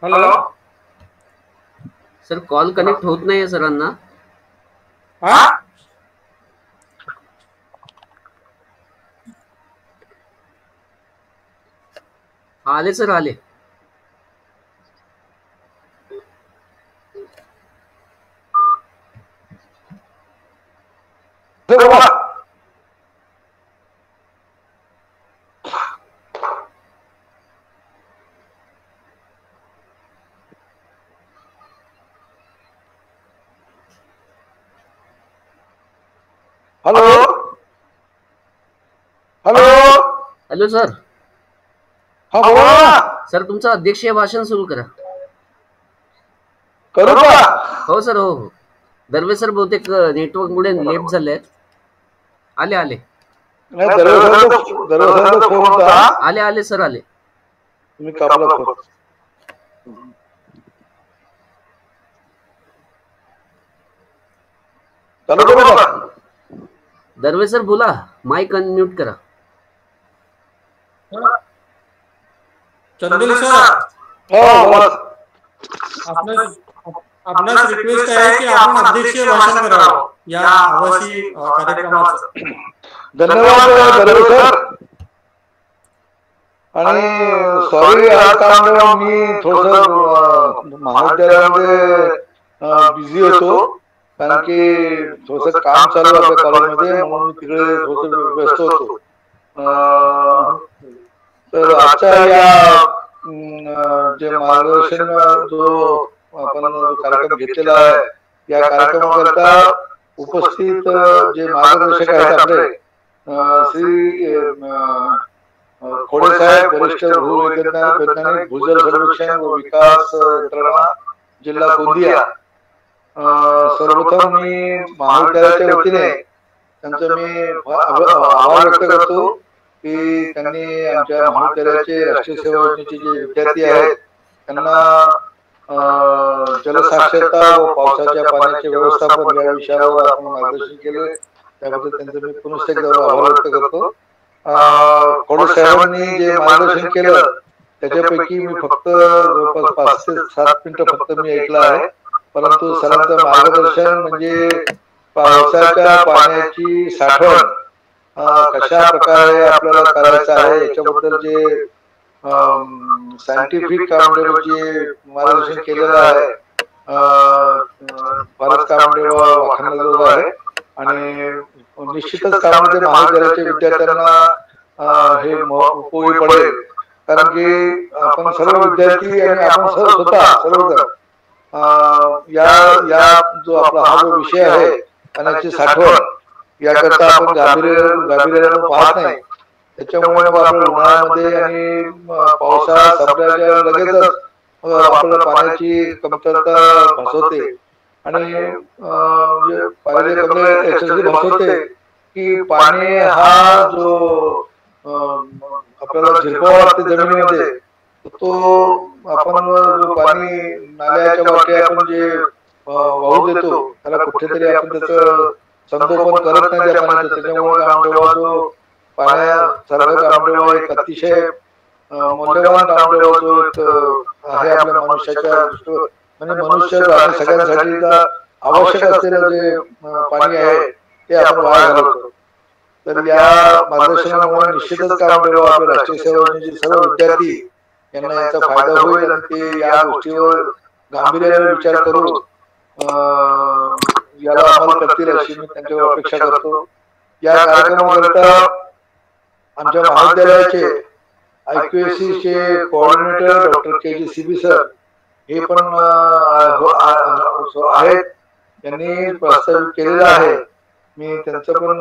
हॅलो. सर कॉल कनेक्ट होत नाहीये सरांना. हा आले सर आले. Hello hello. Hello sir. हा बोला ना. सर तुमचं अध्यक्षीय भाषण सुरू करा. करू का? हो सर हो हो. दर्वे सर बहुतेक नेटवर्क मुळे लेफ्ट झाले. आले आले. नाही दरवेसांचा फोन होता. आले आले सर आले. तुम्ही कापला फोन. चालू करू का? दर्वे सर बोला. माइक अनम्यूट करा. चंदेल सर, हो बोला. आपणास आपणास रिक्वेस्ट आहे की आपण अध्यक्षीय भाषण करावं या आभासी कार्यक्रमाचं. धन्यवाद दरवे सर. आणि सॉरी आज कारण मी थोडस महाविद्यालयामध्ये बिझी होतो, कारण की थोडस काम चालू आपल्या कॉलेजमध्ये, म्हणून मी तिकडे थोडस व्यस्त होतो. तर आजच्या या जे मार्गदर्शन जो आपण कार्यक्रम घेतलेला आहे, या कार्यक्रमाकरता उपस्थित जे मार्गदर्शक आहेत आपले श्री खोडे साहेब, वरिष्ठ भूवैज्ञानिक, भूजल सर्वेक्षण व विकास यंत्रणा, जिल्हा गोंदिया, सर्वप्रथम मी महाविद्यालयाच्या वतीने त्यांचं मी आभार व्यक्त करतो की त्यांनी आमच्या महाविद्यालयाचे राष्ट्रीय सेवा योजनेचे जे विद्यार्थी आहेत त्यांना जलसाक्षरता व पावसाच्या पाण्याचे व्यवस्थापन या विषयावर आपण मार्गदर्शन केले, त्याबद्दल त्यांचं मी पुनश्च एकदा आभार व्यक्त करतो. खोडे साहेबांनी जे मार्गदर्शन केलं त्याच्यापैकी मी फक्त जवळपास 5 ते 7 मिनिटं फक्त मी ऐकलं आहे, परंतु सरांचं मार्गदर्शन म्हणजे पावसाच्या पाण्याची साठवण कशा प्रकारे आपल्याला करायचं आहे याच्याबद्दल जे सायंटिफिक कामगिरी मार्गदर्शन केलेलं आहे, फारच कामगिरी वाखाणण्याजोगं आहे. आणि निश्चितच त्यामध्ये महाविद्यालयाच्या विद्यार्थ्यांना हे उपयोगी पडेल, कारण की आपण सर्व विद्यार्थी आणि आपण स्वतः सर्वजण या जो आपला हा जो विषय आहे पाण्याची साठवण, याकरता आपण गांभीर्यानं पाहत नाही. त्याच्यामुळे आपल्या उन्हाळ्यामध्ये आणि पावसाळा संपल्याच्या लगेचच आपल्याला पाण्याची कमतरता भासवते आणि पाण्याची कमतरता याच्यासाठी भासवते की पाणी हा जो आपल्याला झिरपावा लागते जमिनीमध्ये, तो आपण जो पाणी नाल्याच्या वाटे आपण जे वाहू देतो त्याला कुठेतरी आपण त्याचं संगोपन करत नाही त्या पाण्याचं. त्याच्यामुळे कामदेवा जो पाण्यासारखं कामदेवा एक अतिशय मौल्यवान कामदेवा जो एक आहे आपल्या मनुष्याच्या दृष्टीवर, म्हणजे मनुष्य आणि सगळ्यांसाठी आवश्यक असलेलं जे पाणी आहे ते आपण वाया घालवतो. तर या मार्गदर्शनामुळे निश्चितच कामदेवा आपल्या राष्ट्रीय सेवा योजनेचे सर्व विद्यार्थी यांना याचा फायदा होईल आणि ते या गोष्टीवर गांभीर्याने विचार करून याला अंमल करतील अशी मी त्यांच्यावर अपेक्षा करतो. या कार्यक्रमाकरता आमच्या महाविद्यालयाचे IQAC चे coordinator doctor KG CB sir हे पण आहेत, यांनी प्रस्तावित केलेला आहे. मी त्यांचं पण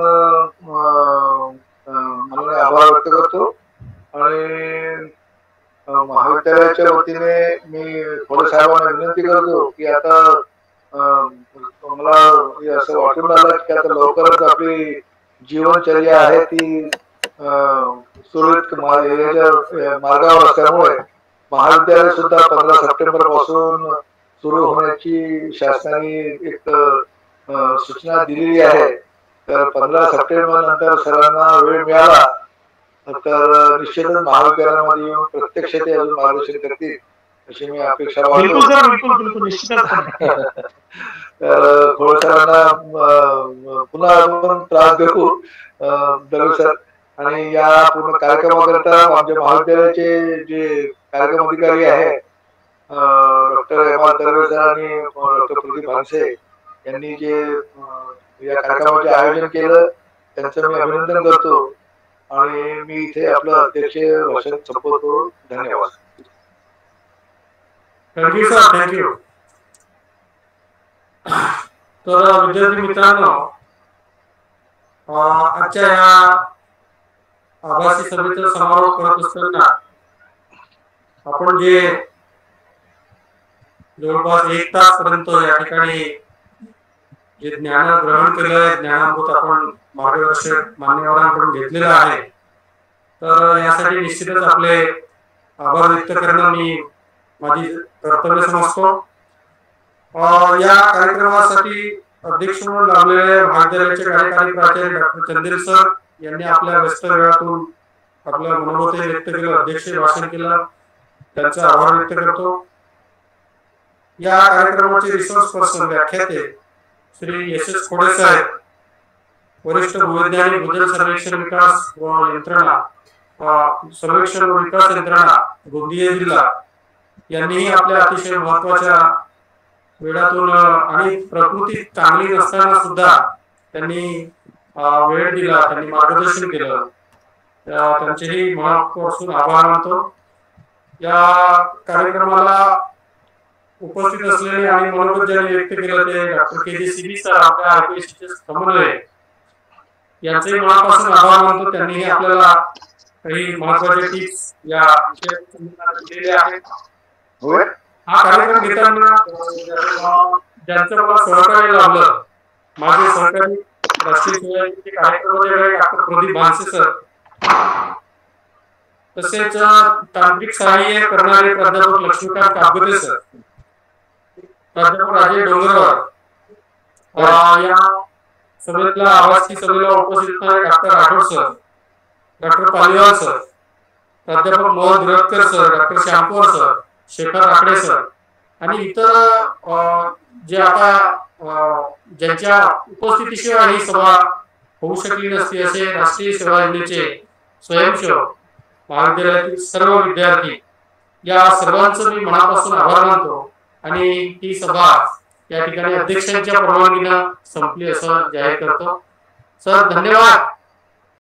मनाने आभार व्यक्त करतो. आणि महाविद्यालयाच्या वतीने मी खोडे साहेबांना विनंती करतो की आता मला असं वाटून आलं की आता लवकरच आपली जीवनचर्या आहे ती सुरळीत मार्गावर असल्यामुळे महाविद्यालय सुद्धा 15 सप्टेंबर पासून सुरू होण्याची शासनाने एक सूचना दिलेली आहे. तर 15 सप्टेंबर नंतर सरांना वेळ मिळाला तर निश्चितच महाविद्यालयामध्ये येऊन प्रत्यक्ष ते अजून मार्गदर्शन करतील अशी मी अपेक्षा बिलकुल बाळगतो. सर, बिलकुल बिलकुल निश्चितच. तर खोड सरांना पुन्हा आपण त्रास देऊ दरवेळेस सर. आणि या पूर्ण कार्यक्रमाकरता आमच्या महाविद्यालयाचे जे कार्यक्रम अधिकारी आहे doctor M R Darve sir आणि डॉक्टर प्रदीप भानसे यांनी जे या कार्यक्रमाचे आयोजन केलं त्यांचं मी अभिनंदन करतो आणि मी इथे आपलं अध्यक्ष भाषण संपवतो. धन्यवाद. Thank you sir, thank you. तर विद्यार्थी मित्रांनो, आजच्या या आभासी सभेचा समारोप करत असताना आपण जे जवळपास 1 तास पर्यंत या ठिकाणी जे ज्ञान ग्रहण केलं, ज्ञानामृत आपण मार्गदर्शक मान्यवरांकडून घेतलेलं आहे, तर यासाठी निश्चितच आपले आभार व्यक्त करणं मी माझी कर्तव्य समजतो. या कार्यक्रमासाठी अध्यक्ष म्हणून लाभलेले महाविद्यालयाचे कार्यकारी प्राचार्य डॉक्टर चंदेल सर यांनी आपल्या व्यस्त वेळातून आपलं मनोगत व्यक्त केलं, अध्यक्ष भाषण केलं, त्यांचा आभार व्यक्त करतो. या कार्यक्रमाचे रिसोर्स पर्सन व्याख्याते श्री एस खोडे साहेब, वरिष्ठ भूवैज्ञानिक भूजल सर्वेक्षण विकास व यंत्रणा सर्वेक्षण व विकास यंत्रणा गोंदिया जिल्हा यांनीही आपल्या अतिशय महत्वाच्या वेळातून आणि प्रकृती चांगली नसताना सुद्धा त्यांनी वेळ दिला, त्यांनी मार्गदर्शन केलं. त्यांचेही मनापासून आभार मानतो. या कार्यक्रमाला उपस्थित असलेले आणि मनोगत ज्यांनी व्यक्त केलं ते doctor K G CB sir, आपल्या आरपीएसचे समन्वय, यांचेही मनापासून आभार मानतो. त्यांनीही आपल्याला काही महत्वाचे टिप्स या दिलेले आहेत. हा कार्यक्रम घेताना ज्यांचं मला सहकार्य लाभलं, माझे सहकारी राष्ट्रीय सेवाचे कार्यक्रमाचे डॉक्टर प्रदीप भानसे सर, तसेच तांत्रिक सहाय्य करणारे प्राध्यापक लक्ष्मीकांत काबगते सर, प्राध्यापक राजेश डोंगरवार, या सभेतला आवासी सभेला उपस्थित असणारे doctor Rathod sir, doctor Paliwal sir, प्राध्यापक Mohan Durtkar sir, doctor Shyamkumar sir, Shekhar Akade sir आणि इतर जे आता ज्यांच्या उपस्थितीशिवाय ही सभा होऊ शकली नसती असे राष्ट्रीय सेवा योजनेचे स्वयंसेवक, महाविद्यालयातील सर्व विद्यार्थी, या सर्वांचं मी मनापासून आभार मानतो. आणि ही सभा या ठिकाणी अध्यक्षांच्या परवानगीनं संपली असं जाहीर करतो. सर धन्यवाद.